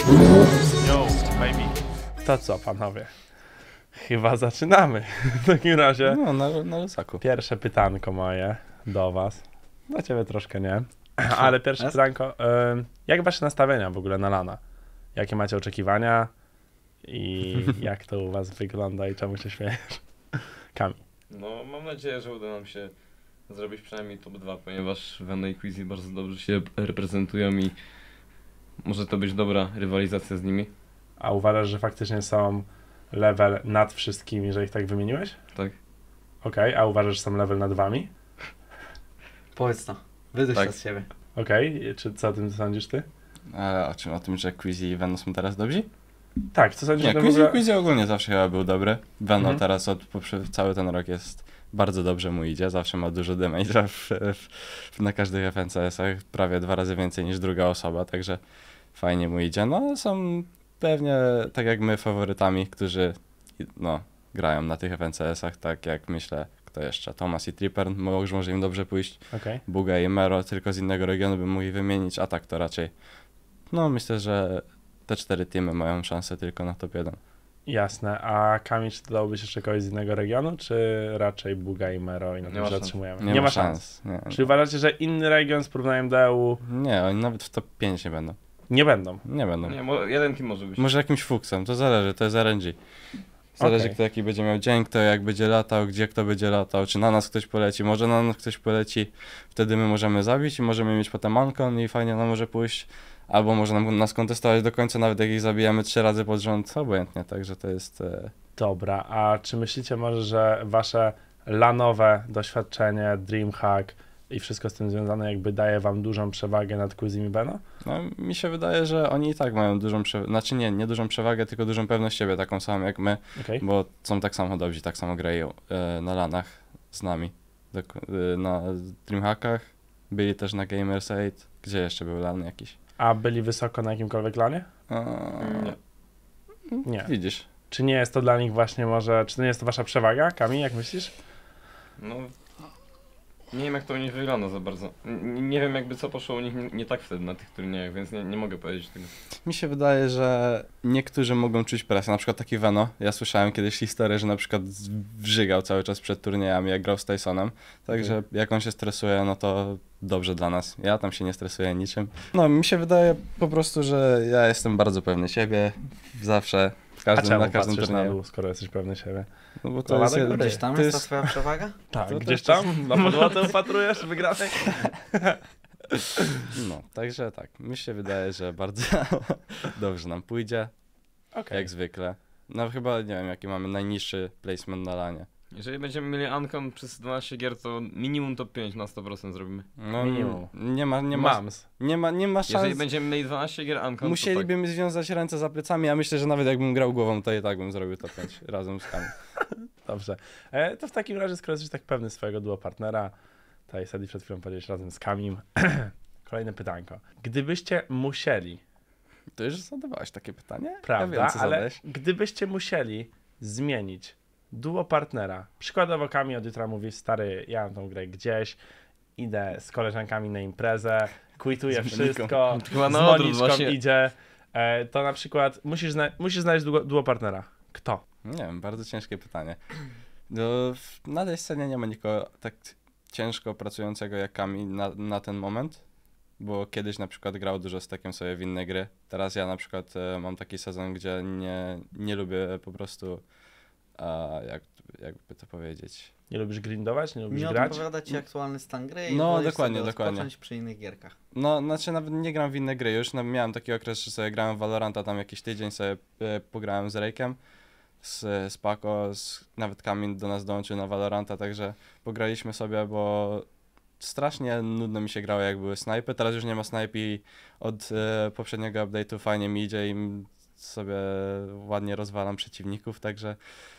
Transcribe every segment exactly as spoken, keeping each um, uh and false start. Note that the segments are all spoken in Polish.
Yo, baby. To co, panowie? Chyba zaczynamy. W takim razie No, na, na lusaku. pierwsze pytanko moje do was. Do ciebie troszkę nie. Ale pierwsze Jest? pytanko. Y, jak wasze nastawienia w ogóle na lana? Jakie macie oczekiwania? I jak to u was wygląda i czemu się śmiejesz? Kami. No, mam nadzieję, że uda nam się zrobić przynajmniej top dwa, ponieważ Veno i Quizzy bardzo dobrze się reprezentują i może to być dobra rywalizacja z nimi. A uważasz, że faktycznie są level nad wszystkimi, że ich tak wymieniłeś? Tak. Okej, a uważasz, że są level nad wami? Powiedz to. Wyduś Tak. to z siebie. Okej, czy co o tym sądzisz ty? A o czym? O tym, że Quizzy i Veno są teraz dobrzy? Tak, co sądzisz Nie, o tym w Quizzy, ogóle? Quizzy ogólnie zawsze chyba był dobry. Veno Mhm. teraz od poprze- cały ten rok jest bardzo dobrze mu idzie. Zawsze ma dużo damage'a w, w, w, na każdych F N C S-ach. Prawie dwa razy więcej niż druga osoba, także fajnie mu idzie. No, są pewnie, tak jak my, faworytami, którzy no, grają na tych F N C S-ach, tak jak myślę, kto jeszcze? Thomas i Tripper, może, może im dobrze pójść. Okej. Buga i Mero, tylko z innego regionu bym mógł ich wymienić, a tak to raczej. No, myślę, że te cztery teamy mają szansę tylko na top jeden. Jasne, a Kamil, czy dodałbyś jeszcze kogoś z innego regionu, czy raczej Buga i Mero i na Nie tym ma się szans. zatrzymujemy? Nie, ma szans. Nie, Czyli uważacie, że inny region z porównaniem do E U nie, oni nawet w top pięć nie będą. nie będą? Nie będą. Nie, mo- jeden team może być. Może jakimś fuksem, to zależy, to jest R N G. Zależy, Okej. kto jaki będzie miał dzień, kto jak będzie latał, gdzie kto będzie latał, czy na nas ktoś poleci, może na nas ktoś poleci, wtedy my możemy zabić i możemy mieć potem ankon i fajnie nam może pójść, albo może nam, nas kontestować do końca, nawet jak ich zabijamy trzy razy pod rząd, obojętnie, także to jest... E... Dobra, a czy myślicie może, że wasze lanowe doświadczenie, Dreamhack i wszystko z tym związane jakby daje wam dużą przewagę nad Quizzy i Veno? No, mi się wydaje, że oni i tak mają dużą przewagę, znaczy nie, nie dużą przewagę, tylko dużą pewność siebie, taką samą jak my, Okej. bo są tak samo dobrzy, tak samo grają e, na lanach z nami, Dok- e, na Dreamhackach, byli też na Gamers osiem, gdzie jeszcze był lan jakiś? A byli wysoko na jakimkolwiek lanie? A, Nie. Nie. Widzisz, Czy nie jest to dla nich właśnie może, czy to nie jest to wasza przewaga, Kami, jak myślisz? No, nie wiem jak to u nich wygląda za bardzo. N- nie wiem jakby co poszło u nich nie, nie tak wtedy na tych turniejach, więc nie, nie mogę powiedzieć tego. mi się wydaje, że niektórzy mogą czuć presję, na przykład taki Veno, ja słyszałem kiedyś historię, że na przykład wrzygał cały czas przed turniejami, jak grał z Tysonem, także jak on się stresuje, no to dobrze dla nas, ja tam się nie stresuję niczym. No, mi się wydaje po prostu, że ja jestem bardzo pewny siebie, zawsze, w A każdym, czemu na każdym patrzysz na turnieju. dół, skoro jesteś pewny siebie? No bo to Koła jest, do góry. Gdzieś tam to jest ta jest twoja przewaga? Tak, To gdzieś też tam, na podłodze upatrujesz wygranej? no, także tak, mi się wydaje, że bardzo dobrze nam pójdzie, Okej. jak zwykle. No chyba, nie wiem, jaki mamy najniższy placement na lanie. Jeżeli będziemy mieli ankon przez dwanaście gier, to minimum top pięć na sto procent zrobimy. No, Minimum. nie ma, nie ma, Mams. nie ma, nie ma Jeżeli szans. będziemy mieli dwanaście gier ankon, Musielibyśmy związać ręce za plecami, a myślę, że nawet jakbym grał głową, to i tak bym zrobił to pięć razem z Kami. Dobrze. E, to w takim razie, skoro jesteś tak pewny swojego duo partnera, tutaj Sadi przed chwilą powiedziałeś razem z Kamim. Kolejne pytanko. Gdybyście musieli, To już zadawałeś takie pytanie? prawda, Ja wiem, co ale zadałeś. gdybyście musieli zmienić duo partnera, przykładowo Kami od jutra mówi, stary, ja mam tą grę gdzieś, idę z koleżankami na imprezę, quituję Z Moniką. wszystko, Chyba z na odwrót Moniczką właśnie. idzie, e, to na przykład musisz, zna- musisz znaleźć duo, duo partnera. Kto? Nie wiem, bardzo ciężkie pytanie. No, w- na tej scenie nie ma nikogo tak ciężko pracującego jak Kami na, na ten moment, bo kiedyś na przykład grał dużo z takiem sobie w inne gry. Teraz ja na przykład e, mam taki sezon, gdzie nie, nie lubię po prostu, a, jak, jakby to powiedzieć, Nie lubisz grindować? Nie lubisz Nie grać? odpowiada ci aktualny stan gry i No, wolisz dokładnie, sobie dokładnie. odpocząć przy innych gierkach. no, znaczy nawet nie gram w inne gry już, no, miałem taki okres, że sobie grałem w Valoranta, tam jakiś tydzień sobie e, pograłem z Rejkiem, z, z Paco, z, nawet Kamil do nas dołączył na Valoranta, także pograliśmy sobie, bo strasznie nudno mi się grało, jak były snajpy, teraz już nie ma snajpy i od e, poprzedniego update'u fajnie mi idzie i m- sobie ładnie rozwalam przeciwników, także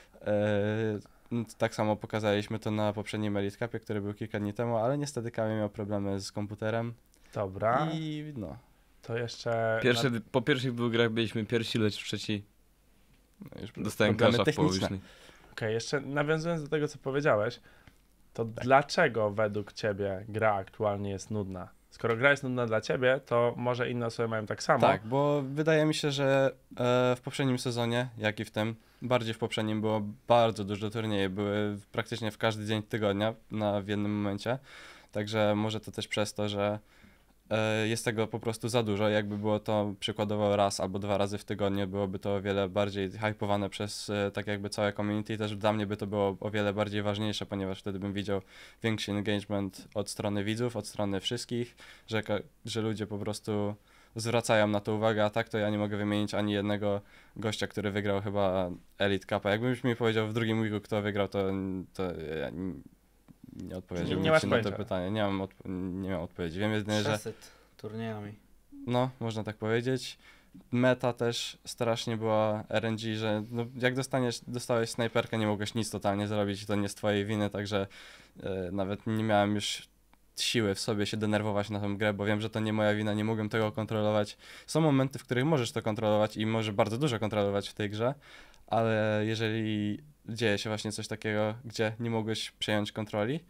e, n- tak samo pokazaliśmy to na poprzednim Elite Cupie, który był kilka dni temu, ale niestety Kamil miał problemy z komputerem Dobra, i no, to jeszcze... Pierwsze, po pierwszych dwóch grach byliśmy pierwsi, lecz trzeci no już dostałem problemy klasza w techniczne. połowicznej. Okej, jeszcze nawiązując do tego, co powiedziałeś, to dlaczego według ciebie gra aktualnie jest nudna? Skoro gra jest nudna dla ciebie, to może inne osoby mają tak samo. Tak, bo wydaje mi się, że e, w poprzednim sezonie, jak i w tym, bardziej w poprzednim było bardzo dużo turniejów, były praktycznie w każdy dzień tygodnia na, w jednym momencie, także może to też przez to, że e, jest tego po prostu za dużo, jakby było to przykładowo raz albo dwa razy w tygodniu, byłoby to o wiele bardziej hypowane przez e, tak jakby całe community i też dla mnie by to było o wiele bardziej ważniejsze, ponieważ wtedy bym widział większy engagement od strony widzów, od strony wszystkich, że, ka- że ludzie po prostu zwracają na to uwagę, a tak to ja nie mogę wymienić ani jednego gościa, który wygrał chyba Elite Cupa. Jakbyś mi powiedział w drugim weeku, kto wygrał, to, to ja nie, nie odpowiedziałbym Nie masz ci na to pojęcia. pytanie. Nie mam, odp- nie mam odpowiedzi. Wiem jedynie, że Przesyt turniejami. no, można tak powiedzieć. Meta też strasznie była R N G, że no, jak dostaniesz, dostałeś snajperkę, nie mogłeś nic totalnie zrobić i to nie z twojej winy, także e, nawet nie miałem już siły w sobie się denerwować na tę grę, bo wiem, że to nie moja wina, nie mogłem tego kontrolować. Są momenty, w których możesz to kontrolować i możesz bardzo dużo kontrolować w tej grze, ale jeżeli dzieje się właśnie coś takiego, gdzie nie mogłeś przejąć kontroli,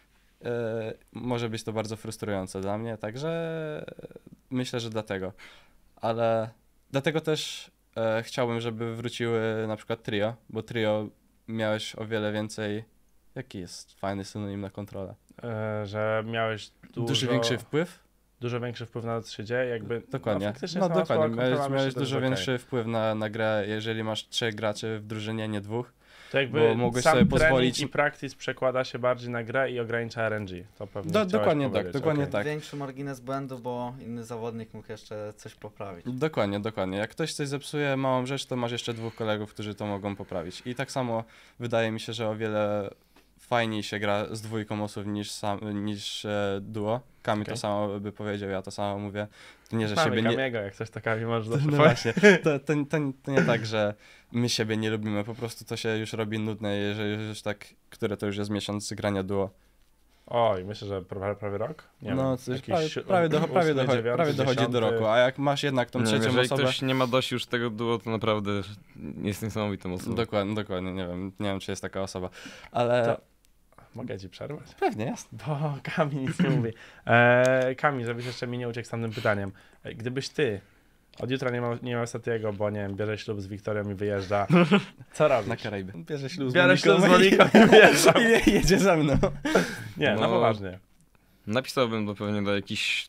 e, może być to bardzo frustrujące dla mnie, także myślę, że dlatego. Ale dlatego też e, chciałbym, żeby wróciły na przykład trio, bo trio miałeś o wiele więcej. Jaki jest fajny synonim na kontrolę? E, że miałeś dużo, Duży większy wpływ? dużo większy wpływ na to, co się dzieje, jakby... Dokładnie. No, faktycznie No sama dokładnie. słowa Miałeś, kontrola miałeś myślę, że dużo to jest większy okej. wpływ na, na grę, jeżeli masz trzech graczy w drużynie, nie dwóch. To jakby bo mogłeś sam sobie trening pozwolić- i practice przekłada się bardziej na grę i ogranicza R N G. To pewnie Do- chciałeś dokładnie tak, powiedzieć. dokładnie Okej. tak. Większy margines błędu, bo inny zawodnik mógł jeszcze coś poprawić. Dokładnie, dokładnie. Jak ktoś coś zepsuje, małą rzecz, to masz jeszcze dwóch kolegów, którzy to mogą poprawić. I tak samo wydaje mi się, że o wiele fajniej się gra z dwójką osób niż, sam, niż e, duo. Kami Okej. to samo by powiedział, ja to samo mówię. To nie, że Mamy siebie nie... Kamiego, jak coś takami możesz No zawsze właśnie, to, to, to, to nie tak, że my siebie nie lubimy, po prostu to się już robi nudne, jeżeli już tak, które to już jest miesiąc grania duo. Oj, myślę, że prawie, prawie rok? Nie no, wiem, coś jakiś prawie, si- prawie, do, ósmy, prawie, dochodzi, dziewiąty, prawie dochodzi do dziesiąty. roku, a jak masz jednak tą Nie wiem, trzecią jeżeli osobę... ktoś nie ma dość już tego duo, to naprawdę jest niesamowitą osobą. Dokładnie, dokładnie, nie wiem, nie wiem, czy jest taka osoba, ale... To- Mogę ci przerwać? Pewnie jest. Bo Kamil nic nie mówi. E, Kamil, żebyś jeszcze mi nie uciekł z tamtym pytaniem. E, Gdybyś ty od jutra nie miał, nie miał Satiego, bo nie wiem, bierze ślub z Wiktorią i wyjeżdża, co robisz? Na Karaiby. Bierze ślub z Biorę ślub z Moniką Moniką i wyjeżdżam. i je- jedzie ze mną. Nie, no No. poważnie. Napisałbym to pewnie do jakichś,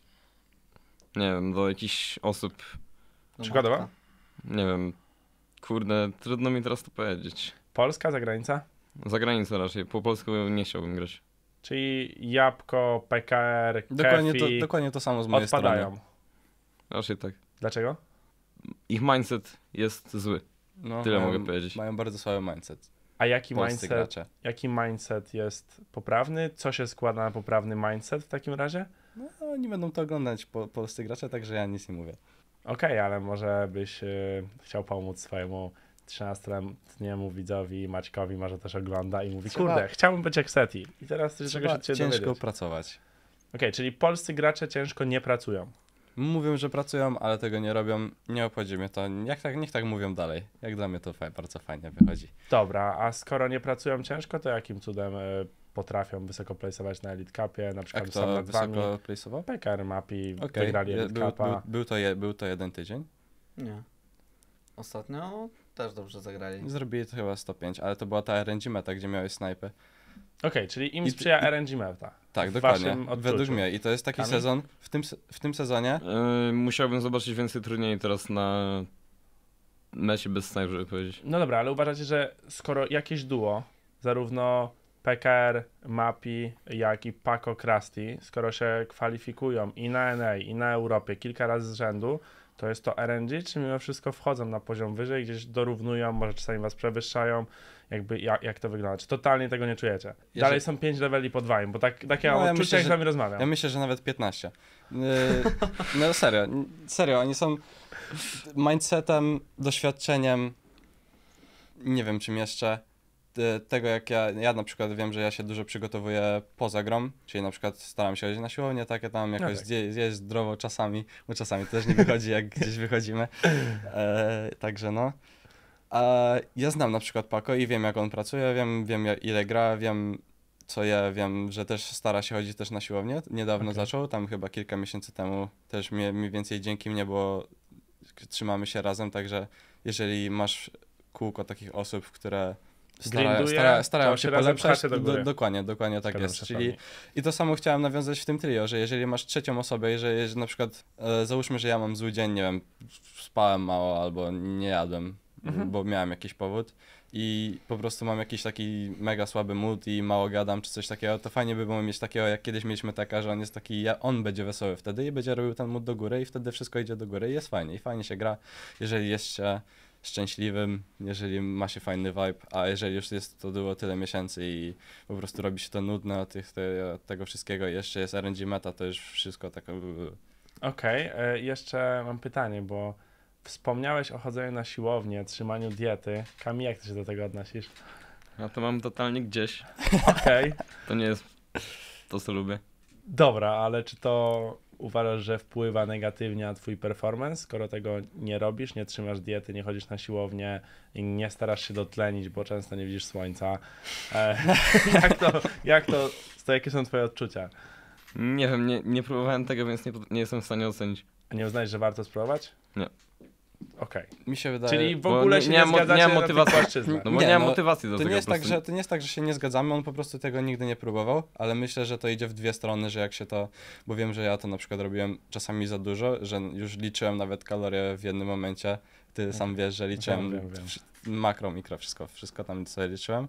nie wiem, do jakichś osób, No, Przykładowo? matka. nie wiem, kurde, trudno mi teraz to powiedzieć. Polska, zagranica? Za granicą raczej, po polsku nie chciałbym grać. Czyli Jabłko, P K R, Dokładnie to, Kefi dokładnie to samo z mojej odpadają. strony. Raczej tak. Dlaczego? Ich mindset jest zły. No, Tyle mają, mogę powiedzieć. Mają bardzo słaby mindset. A jaki Polscy mindset, gracze. jaki mindset jest poprawny? Co się składa na poprawny mindset w takim razie? No, oni będą to oglądać, po, polscy gracze, także ja nic nie mówię. Okej, ale może byś y, chciał pomóc swojemu trzynastoletniemu widzowi Maćkowi, może też ogląda i mówi, Trzeba- kurde, chciałbym być jak Seti. I teraz chcesz czegoś Trzeba od ciebie ciężko dowiedzieć. pracować. Okej, czyli polscy gracze ciężko nie pracują. Mówią, że pracują, ale tego nie robią. Nie obchodzi mnie to. Jak tak, niech tak mówią dalej. Jak dla mnie to fa- bardzo fajnie wychodzi. Dobra, a skoro nie pracują ciężko, to jakim cudem y, potrafią wysoko placeować na Elite Cupie, na A przykład są kto nad wami, wysoko placeował? P K R, Mapi, Okej, wygrali je- Elite był, Cupa. był, był, to je, był to jeden tydzień. Nie. Ostatnio też dobrze zagrali. Zrobili to chyba sto pięć, ale to była ta R N G meta, gdzie miałeś snajpę. Okej, czyli im I- sprzyja i- R N G Meta. Tak, W dokładnie. waszym odczuciu. Według mnie. I to jest taki Kamil? sezon, w tym, se- w tym sezonie, Yy, musiałbym zobaczyć więcej turniej teraz na mecie bez snajp, żeby powiedzieć. No dobra, ale uważacie, że skoro jakieś duo, zarówno P K R, Mapi, jak i Paco Krusty, skoro się kwalifikują i na N A, i na Europie kilka razy z rzędu, to jest to R N G, czy mimo wszystko wchodzą na poziom wyżej, gdzieś dorównują, może czasami was przewyższają, jakby jak, jak to wygląda? Czy totalnie tego nie czujecie? Jeżeli- Dalej są pięć leveli pod wami, bo tak, takie No, mam ja odczucie, myślę, jak z że- wami rozmawiam. ja myślę, że nawet piętnaście. Yy, no serio, n- serio, oni są mindsetem, doświadczeniem, nie wiem czym jeszcze, te- tego jak ja, ja na przykład wiem, że ja się dużo przygotowuję poza grą, czyli na przykład staram się chodzić na siłownię, takie tam jakoś No tak. zje, zjeść zdrowo czasami, bo czasami to też nie wychodzi jak gdzieś wychodzimy, e, także no. A ja znam na przykład Paco i wiem jak on pracuje, wiem, wiem ja- ile gra, wiem co ja wiem, że też stara się chodzić też na siłownię. Niedawno Okej. zaczął, tam chyba kilka miesięcy temu też mnie, mniej więcej dzięki mnie, bo trzymamy się razem, także jeżeli masz kółko takich osób, które stara, Grinduje, stara, starają to się się razem polepszać, pchacie do do, góry. dokładnie, dokładnie tak Zgadzam jest. się Czyli pełni. i to samo chciałem nawiązać w tym trio, że jeżeli masz trzecią osobę i że jeżeli na przykład e, załóżmy, że ja mam zły dzień, nie wiem, spałem mało albo nie jadłem, Mhm. bo miałem jakiś powód i po prostu mam jakiś taki mega słaby mood i mało gadam czy coś takiego, to fajnie by było mieć takiego, jak kiedyś mieliśmy taka, że on jest taki, ja, on będzie wesoły wtedy i będzie robił ten mood do góry i wtedy wszystko idzie do góry i jest fajnie i fajnie się gra, jeżeli jest się szczęśliwym, jeżeli ma się fajny vibe, a jeżeli już jest to było tyle miesięcy i po prostu robi się to nudne od tych, te, od tego wszystkiego i jeszcze jest R N G meta, to już wszystko tak... Okej, e, jeszcze mam pytanie, bo wspomniałeś o chodzeniu na siłownię, trzymaniu diety. Kamil, jak ty się do tego odnosisz? Ja to mam totalnie gdzieś. Okej, To nie jest to, co lubię. dobra, ale czy to uważasz, że wpływa negatywnie na twój performance, skoro tego nie robisz, nie trzymasz diety, nie chodzisz na siłownię i nie starasz się dotlenić, bo często nie widzisz słońca? E, jak to, jak to, to, jakie są twoje odczucia? Nie wiem, nie, nie próbowałem tego, więc nie, nie jestem w stanie ocenić. A nie uznajesz, że warto spróbować? Nie. Okej, Mi się wydaje... czyli w bo ogóle nie- się nie nie mam mo- zgadzacie nie mam na tych motywacji. płaszczyznach? No bo Nie, nie mam no, motywacji do To tego nie, jest po tak, prostu. że, to nie jest tak, że się nie zgadzamy, on po prostu tego nigdy nie próbował, ale myślę, że to idzie w dwie strony, że jak się to, bo wiem, że ja to na przykład robiłem czasami za dużo, że już liczyłem nawet kalorie w jednym momencie, ty sam wiesz, że liczyłem Wiem, wiem, wiem. wsz- makro, mikro, wszystko, wszystko tam sobie liczyłem.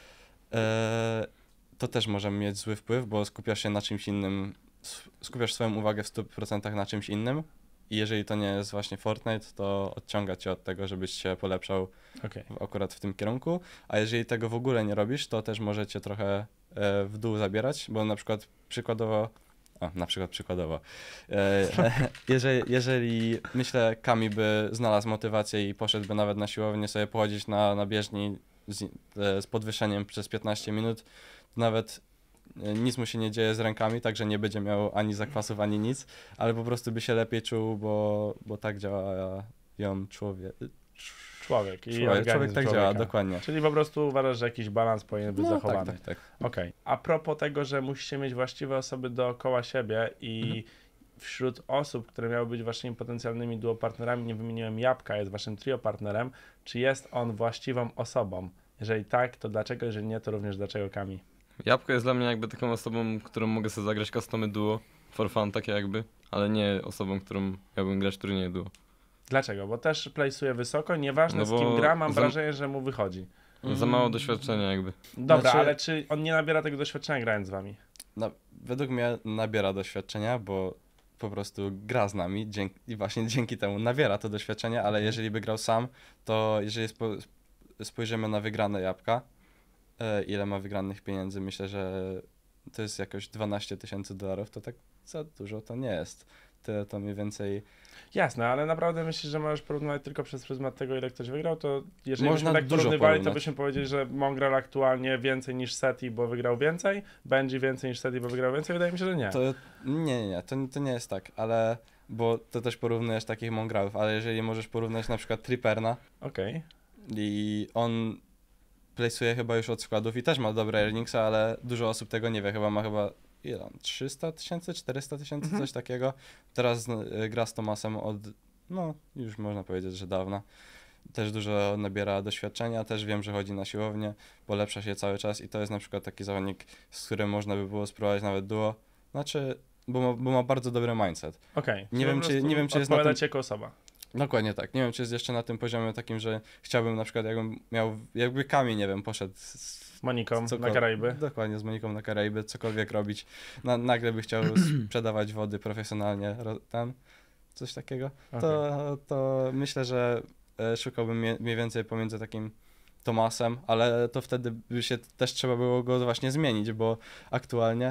Eee, to też może mieć zły wpływ, bo skupiasz się na czymś innym, s- skupiasz swoją uwagę w stu procentach na czymś innym i jeżeli to nie jest właśnie Fortnite, to odciąga cię od tego, żebyś się polepszał Okej. w- akurat w tym kierunku, a jeżeli tego w ogóle nie robisz, to też może cię trochę e, w dół zabierać, bo na przykład przykładowo, o, na przykład przykładowo, e, jeżeli, jeżeli myślę, Kami by znalazł motywację i poszedłby nawet na siłownię sobie pochodzić na, na bieżni z, e, z podwyższeniem przez piętnaście minut, to nawet e, nic mu się nie dzieje z rękami, także nie będzie miał ani zakwasów, ani nic, ale po prostu by się lepiej czuł, bo, bo tak działa ją człowiek. Człowiek i Człowiek, organizm człowiek tak człowieka. działa, dokładnie. Czyli po prostu uważasz, że jakiś balans powinien być No, zachowany. tak, tak, tak. Okej. A propos tego, że musicie mieć właściwe osoby dookoła siebie i Mhm. wśród osób, które miały być waszymi potencjalnymi duopartnerami, nie wymieniłem Jabłka, jest waszym trio partnerem, czy jest on właściwą osobą? Jeżeli tak, to dlaczego? Jeżeli nie, to również dlaczego Kami? Jabłko jest dla mnie jakby taką osobą, którą mogę sobie zagrać customy duo, for fun takie jakby, ale nie osobą, którą miałbym grać turnieje duo. Dlaczego? Bo też place'uje wysoko, nieważne No z kim bo gra, mam za- wrażenie, że mu wychodzi. Za mało doświadczenia jakby. Dobra, Znaczy- ale czy on nie nabiera tego doświadczenia grając z wami? No, według mnie nabiera doświadczenia, bo po prostu gra z nami dzięki, i właśnie dzięki temu nabiera to doświadczenie, ale jeżeli by grał sam, to jeżeli spo, spojrzymy na wygrane Jabłka, e, ile ma wygranych pieniędzy, myślę, że to jest jakoś dwanaście tysięcy dolarów, to tak za dużo to nie jest. Tyle to mniej więcej... Jasne, ale naprawdę myślisz, że możesz porównywać tylko przez pryzmat tego, ile ktoś wygrał, to jeżeli Można byśmy tak dużo porównywali, to porównać. byśmy powiedzieli, że Mongrel aktualnie więcej niż Seti, bo wygrał więcej, Benji więcej niż Seti, bo wygrał więcej? Wydaje mi się, że nie. To, nie, nie, nie, to, to nie jest tak, ale... Bo to też porównujesz takich mongralów, ale jeżeli możesz porównać na przykład Triperna, Okej. i on place'uje chyba już od składów i też ma dobre earningsy, ale dużo osób tego nie wie, chyba ma chyba ile on, trzysta tysięcy, czterysta tysięcy, Mhm. coś takiego. Teraz y, gra z Tomasem od, no już można powiedzieć, że dawna. Też dużo nabiera doświadczenia, też wiem, że chodzi na siłownię, polepsza się cały czas i to jest na przykład taki zawodnik, z którym można by było spróbować nawet duo, znaczy, bo ma, bo ma bardzo dobry mindset. Okej. Nie Czyli wiem, po czy- prostu nie wiem, czy jest na odpowiada tym- ci jako osoba. Dokładnie tak. Nie wiem, czy jest jeszcze na tym poziomie takim, że chciałbym na przykład, jakbym miał, jakby Kami, nie wiem, poszedł z, Z Moniką na Cokol- Karaiby. Dokładnie, z Moniką na Karaiby, cokolwiek robić. Na, nagle by chciał sprzedawać wody profesjonalnie, ro, tam, coś takiego. Okej. To, to myślę, że e, szukałbym mie- mniej więcej pomiędzy takim Tomasem, ale to wtedy by się też trzeba było go właśnie zmienić, bo aktualnie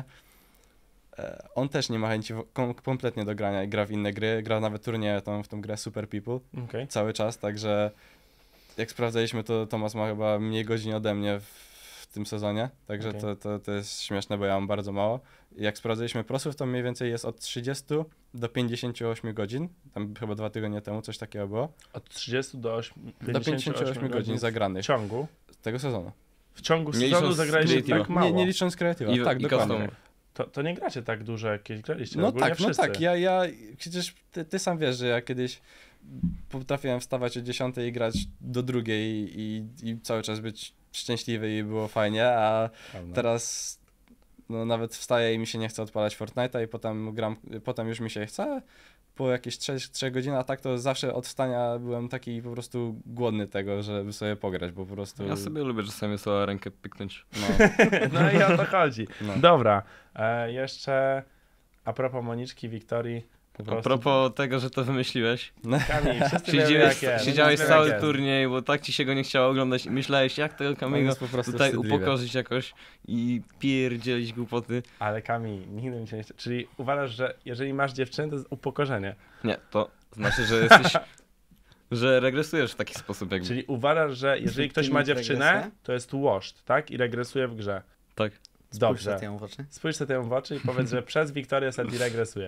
e, on też nie ma chęci w- kom, kompletnie do grania i gra w inne gry, gra nawet turnieje tą, w tą grę Super People Okej. cały czas, także jak sprawdzaliśmy, to Tomas ma chyba mniej godzin ode mnie w, w tym sezonie, także Okej. to, to, to jest śmieszne, bo ja mam bardzo mało. Jak sprawdzaliśmy prosów, to mniej więcej jest od trzydziestu do pięćdziesięciu ośmiu godzin, tam chyba dwa tygodnie temu coś takiego było, Od trzydziestu do do pięćdziesięciu ośmiu godzin zagranych w ciągu. tego sezonu. W ciągu Nie sezonu licząc zagraliście Creative'a. tak mało. Nie, nie licząc kreatywa, I, tak, i dokładnie. custom. To, to nie gracie tak dużo, jak kiedyś graliście. No ogólnie tak, no wszyscy. tak, ja, ja przecież ty, ty sam wiesz, że ja kiedyś potrafiłem wstawać o dziesiątej i grać do drugiej i, i cały czas być szczęśliwy i było fajnie, a Prawda. teraz no, nawet wstaję i mi się nie chce odpalać Fortnite'a i potem gram, potem już mi się chce po jakieś trzech godzinach, a tak to zawsze od wstania byłem taki po prostu głodny tego, żeby sobie pograć, bo po prostu... Ja sobie lubię czasami sobie rękę pyknąć. No, No i o to chodzi. no. Dobra, e, jeszcze a propos Moniczki, Wiktorii. Po A prostu- propos tego, że to wymyśliłeś, Kamil, wszyscy wiemy siedziałeś, jak jest. siedziałeś Wszyscy cały wiemy, jak jest. turniej, bo tak ci się go nie chciało oglądać i myślałeś, jak tego On Kamiego jest po prostu tutaj wstydliwy. upokorzyć jakoś i pierdzielić głupoty. Ale Kamil, nigdy mi się nie chce. Czyli uważasz, że jeżeli masz dziewczynę, to jest upokorzenie. Nie, to znaczy, że jesteś, że regresujesz w taki sposób jakby. Czyli uważasz, że jeżeli ktoś ma dziewczynę, regresuje? to jest washed, tak? I regresuje w grze. Tak. Dobrze. Spójrz ją w oczy. Spójrz sobie temu w oczy i powiedz, że przez Wiktorię Seti regresuje.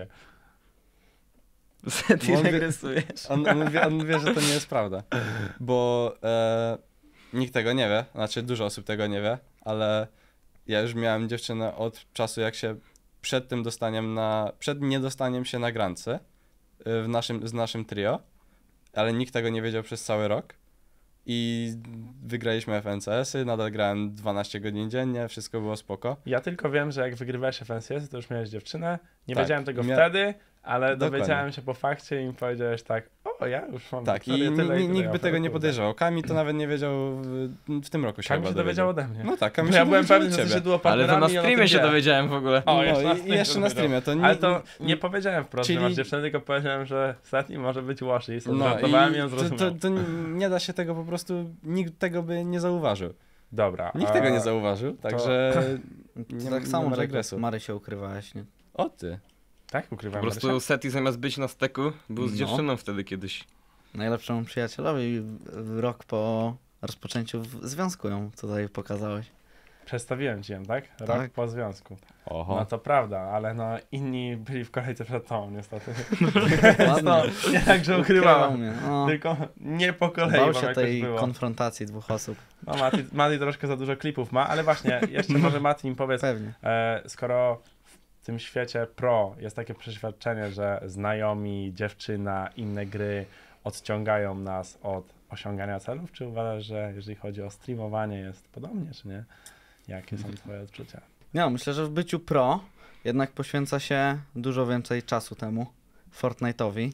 Ty Bo on wie- regresujesz. On, on, wie, on wie, że to nie jest prawda, bo e, nikt tego nie wie, znaczy dużo osób tego nie wie, ale ja już miałem dziewczynę od czasu, jak się przed tym dostaniem na, przed niedostaniem się na grance y, w naszym, z naszym trio, ale nikt tego nie wiedział przez cały rok i wygraliśmy F N C S-y, nadal grałem dwanaście godzin dziennie, wszystko było spoko. Ja tylko wiem, że jak wygrywałeś F N C S, to już miałeś dziewczynę. Nie Tak, wiedziałem tego mia- wtedy, ale Dokładnie. dowiedziałem się po fakcie i mi powiedziałeś tak, o ja już mam Tak, i Wiktorię, ni- tyle ni- tyle. nikt Ja by tego mówię, nie kurde. podejrzewał. Kamil to nawet nie wiedział, w, w tym roku się Kamil chyba się dowiedział ode mnie. No tak, Kamil Bo się ja byłem dowiedział pewny, od że ciebie. się było Ale to partnerami na i on o tym streamie się wie. dowiedziałem w ogóle. O, No jeszcze na i, i streamie jeszcze się na dowiedziałem. streamie, to Ale nie, to nie powiedziałem wprost, Czyli- że masz dziewczynę, tylko powiedziałem, że Seti może być washi i no, żartowałem i i on to, zrozumiał. to, to nie da się tego po prostu, nikt tego by nie zauważył. Dobra. Nikt a- tego nie zauważył, także nie, To tak nie samo, ma że regresu. Mary się ukrywałeś, nie? O ty. Tak, Po ukrywam. prostu Seti zamiast być na steku, był z No. dziewczyną wtedy kiedyś. Najlepszemu przyjacielowi w- rok po rozpoczęciu w- związku ją tutaj pokazałeś. Przedstawiłem ci ją, tak? Rok Tak. po związku. Oho. No to prawda, ale no inni byli w kolejce przed tobą niestety. Ładnie. No, nie tak, że ukrywałem. mnie. No. Tylko nie po kolei Bał wam się jakoś tej było. konfrontacji dwóch osób. No Mati, Mati troszkę za dużo klipów ma, ale właśnie, jeszcze może Mati im powiedz, Pewnie. e, skoro w tym świecie pro jest takie przeświadczenie, że znajomi, dziewczyna, inne gry odciągają nas od osiągania celów, czy uważasz, że jeżeli chodzi o streamowanie jest podobnie, czy nie? Jakie są twoje odczucia? Nie, no, myślę, że w byciu pro jednak poświęca się dużo więcej czasu temu Fortnite'owi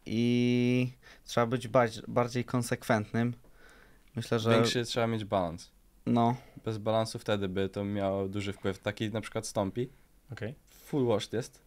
i trzeba być bardziej, bardziej konsekwentnym. Myślę, że Większy trzeba mieć balans. no, Bez balansu wtedy by to miało duży wpływ. Taki na przykład Stompy. Okej. Full washed jest.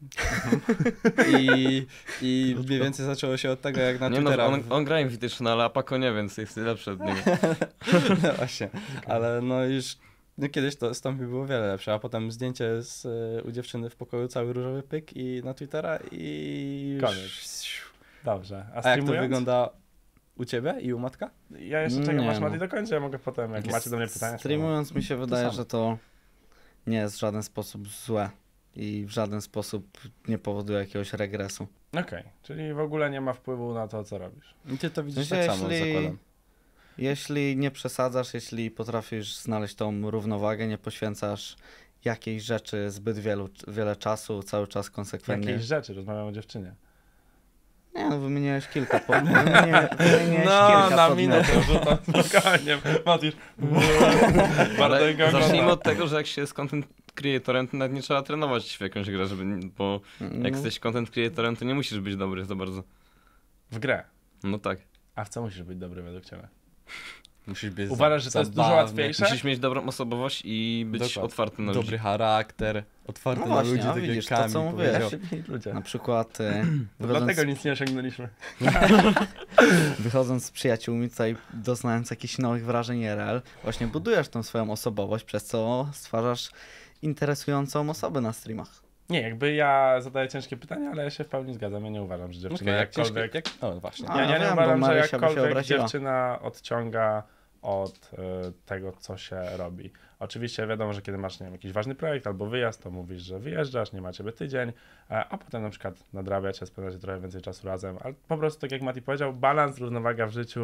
I, I mniej więcej zaczęło się od tego, jak na Nie no, Twittera... on, on gra Invitational, a Paco nie, więc jest lepszy od niego. No właśnie, ale no już no kiedyś to Stompy było wiele lepsze, a potem zdjęcie z, y, u dziewczyny w pokoju, cały różowy pyk i na Twittera i... Koniec. Dobrze. A A jak to streamując? wygląda u ciebie i u Matka? Ja jeszcze czekam, Nie aż no. Mati dokończy, ja mogę potem, jak macie do mnie pytania. to- streamując mi się wydaje, samo. że to nie jest w żaden sposób złe i w żaden sposób nie powoduje jakiegoś regresu. Okej, czyli w ogóle nie ma wpływu na to, co robisz. I ty to widzisz Myślę, tak samo, jeśli- zakładam. Jeśli nie przesadzasz, jeśli potrafisz znaleźć tą równowagę, nie poświęcasz jakiejś rzeczy zbyt wielu, wiele czasu, cały czas konsekwentnie. Jakieś rzeczy, rozmawiam o dziewczynie. Nie, no wymieniłeś kilka, po... wymieniłeś, wymieniłeś No, kilka na minę podmiotów. to rzucam spokojnie. Matisz. Ale Bartek zacznijmy ogląda. od tego, że jak się jest content creatorem, to nawet nie trzeba trenować w jakąś grę, żeby, bo jak No, jesteś content creatorem, to nie musisz być dobry za bardzo. W grę. No tak. A w co musisz być dobry według ciebie? Musisz być Uważasz, za- że to jest dużo zabawny, łatwiejsze? Musisz mieć dobrą osobowość i być Dokładnie. otwarty na ludzi. Dobry charakter, otwarty No na właśnie, ludzi, a tak widzisz, jak to Kamil co mówię, powiedział. Ludzie. na przykład y, To wychodząc, dlatego nic nie osiągnęliśmy. wychodząc z przyjaciółmi tutaj, doznając jakichś nowych wrażeń I R L, właśnie budujesz tą swoją osobowość, przez co stwarzasz interesującą osobę na streamach. Nie, jakby ja zadaję ciężkie pytania, ale ja się w pełni zgadzam. Ja nie uważam, że dziewczyna Okej, jak ciężko, jakkolwiek... jak... O, właśnie. A, Ja, ja nie wiem, bo uważam, że Marysia by się jakkolwiek obraziła. dziewczyna odciąga od y, tego, co się robi. Oczywiście wiadomo, że kiedy masz nie wiem, jakiś ważny projekt albo wyjazd, to mówisz, że wyjeżdżasz, nie ma ciebie tydzień, a, a potem na przykład nadrabiacie, spędzacie trochę więcej czasu razem, ale po prostu tak jak Mati powiedział, balans, równowaga w życiu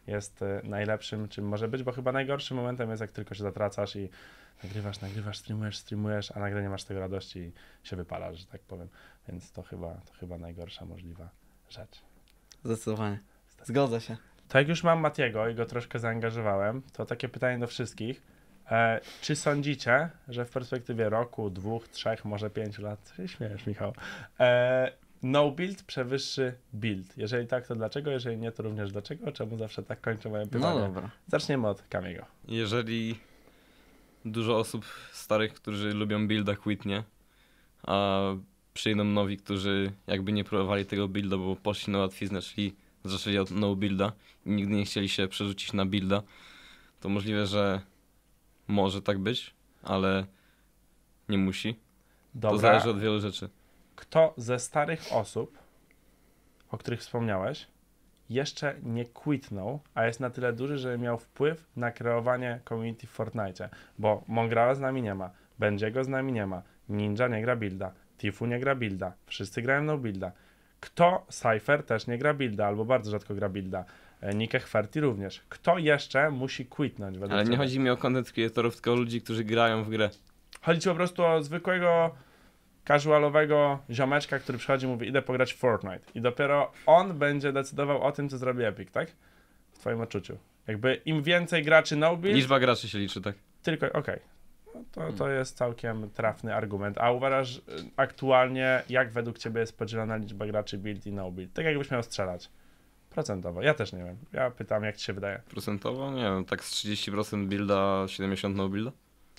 jest y, najlepszym, czym może być, bo chyba najgorszym momentem jest, jak tylko się zatracasz i nagrywasz, nagrywasz, streamujesz, streamujesz, a nagle nie masz tego radości i się wypalasz, że tak powiem. Więc to chyba, to chyba najgorsza możliwa rzecz. Zdecydowanie. Zgodzę się. To jak już mam Matiego i go troszkę zaangażowałem, to takie pytanie do wszystkich. E, czy sądzicie, że w perspektywie roku, dwóch, trzech, może pięciu lat, co się śmiejesz, Michał, e, no build przewyższy build? Jeżeli tak, to dlaczego? Jeżeli nie, to również dlaczego? Czemu zawsze tak kończę moje pytanie? No dobra. Zaczniemy od Kamiego. Jeżeli dużo osób starych, którzy lubią builda, quitnie, a przyjdą nowi, którzy jakby nie próbowali tego builda, bo poszli na łatwiznę, czyli zaczęli od no builda i nigdy nie chcieli się przerzucić na builda, to możliwe, że może tak być, ale nie musi. To Dobra, zależy od wielu rzeczy. kto ze starych osób, o których wspomniałeś, jeszcze nie quitnął, a jest na tyle duży, że miał wpływ na kreowanie community w Fortnite? Bo Mongrala z nami nie ma, Benjiego z nami nie ma, Ninja nie gra builda, Tifu nie gra builda, wszyscy grają no builda. Kto? Cypher też nie gra builda, albo bardzo rzadko gra builda. E, Nike Ferti również. Kto jeszcze musi quitnąć? według Ale nie ciebie? chodzi mi o content creatorów, tylko o ludzi, którzy grają w grę. Chodzi ci po prostu o zwykłego, casualowego ziomeczka, który przychodzi i mówi, idę pograć w Fortnite. I dopiero on będzie decydował o tym, co zrobi Epic, tak? W twoim odczuciu. Jakby im więcej graczy no build, Liczba graczy się liczy, tak? tylko, okej. No to, to jest całkiem trafny argument. A uważasz y, aktualnie, jak według ciebie jest podzielona liczba graczy build i no build? Tak jakbyś miał strzelać. Procentowo. Ja też nie wiem. Ja pytam, jak ci się wydaje. Procentowo? Nie wiem, tak z trzydzieści procent builda, siedemdziesiąt procent no builda?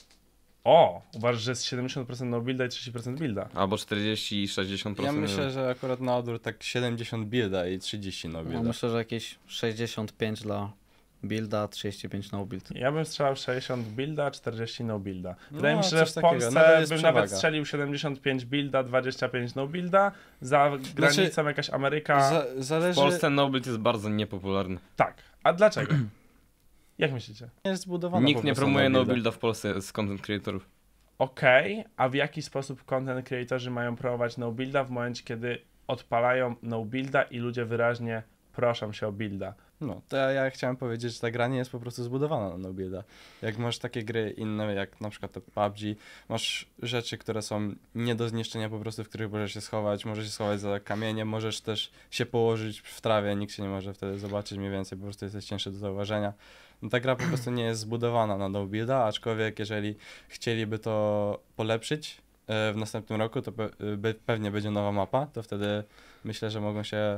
O! Uważasz, że jest siedemdziesiąt procent no builda i trzydzieści procent builda? Albo czterdzieści i sześćdziesiąt Ja procent. nie myślę, wiem. że akurat na odwrót tak siedemdziesiąt builda i trzydzieści no No, builda. myślę, że jakieś sześćdziesiąt pięć dla builda, trzydzieści pięć no build. Ja bym strzelał sześćdziesiąt builda, czterdzieści no builda. No, Wydaje mi się, że coś w takiego. Polsce Nadal jest bym przewaga. nawet strzelił siedemdziesiąt pięć builda, dwadzieścia pięć no builda. Za granicą jakaś Ameryka. Za, W zależy, Polsce no build jest bardzo niepopularny. Tak. A dlaczego? Jak myślicie? jest zbudowana Nikt po nie prostu promuje no builda. builda w Polsce z content creatorów. Okej, a w jaki sposób content creatorzy mają promować no builda w momencie, kiedy odpalają no builda i ludzie wyraźnie proszą się o builda? No, to ja, ja chciałem powiedzieć, że ta gra nie jest po prostu zbudowana na no builda. Jak masz takie gry inne, jak na przykład to P U B G, masz rzeczy, które są nie do zniszczenia po prostu, w których możesz się schować, możesz się schować za kamieniem, możesz też się położyć w trawie, nikt się nie może wtedy zobaczyć mniej więcej, po prostu jesteś cięższy do zauważenia. No, ta gra po prostu nie jest zbudowana na no builda, aczkolwiek jeżeli chcieliby to polepszyć e, w następnym roku, to pe by, pewnie będzie nowa mapa, to wtedy myślę, że mogą się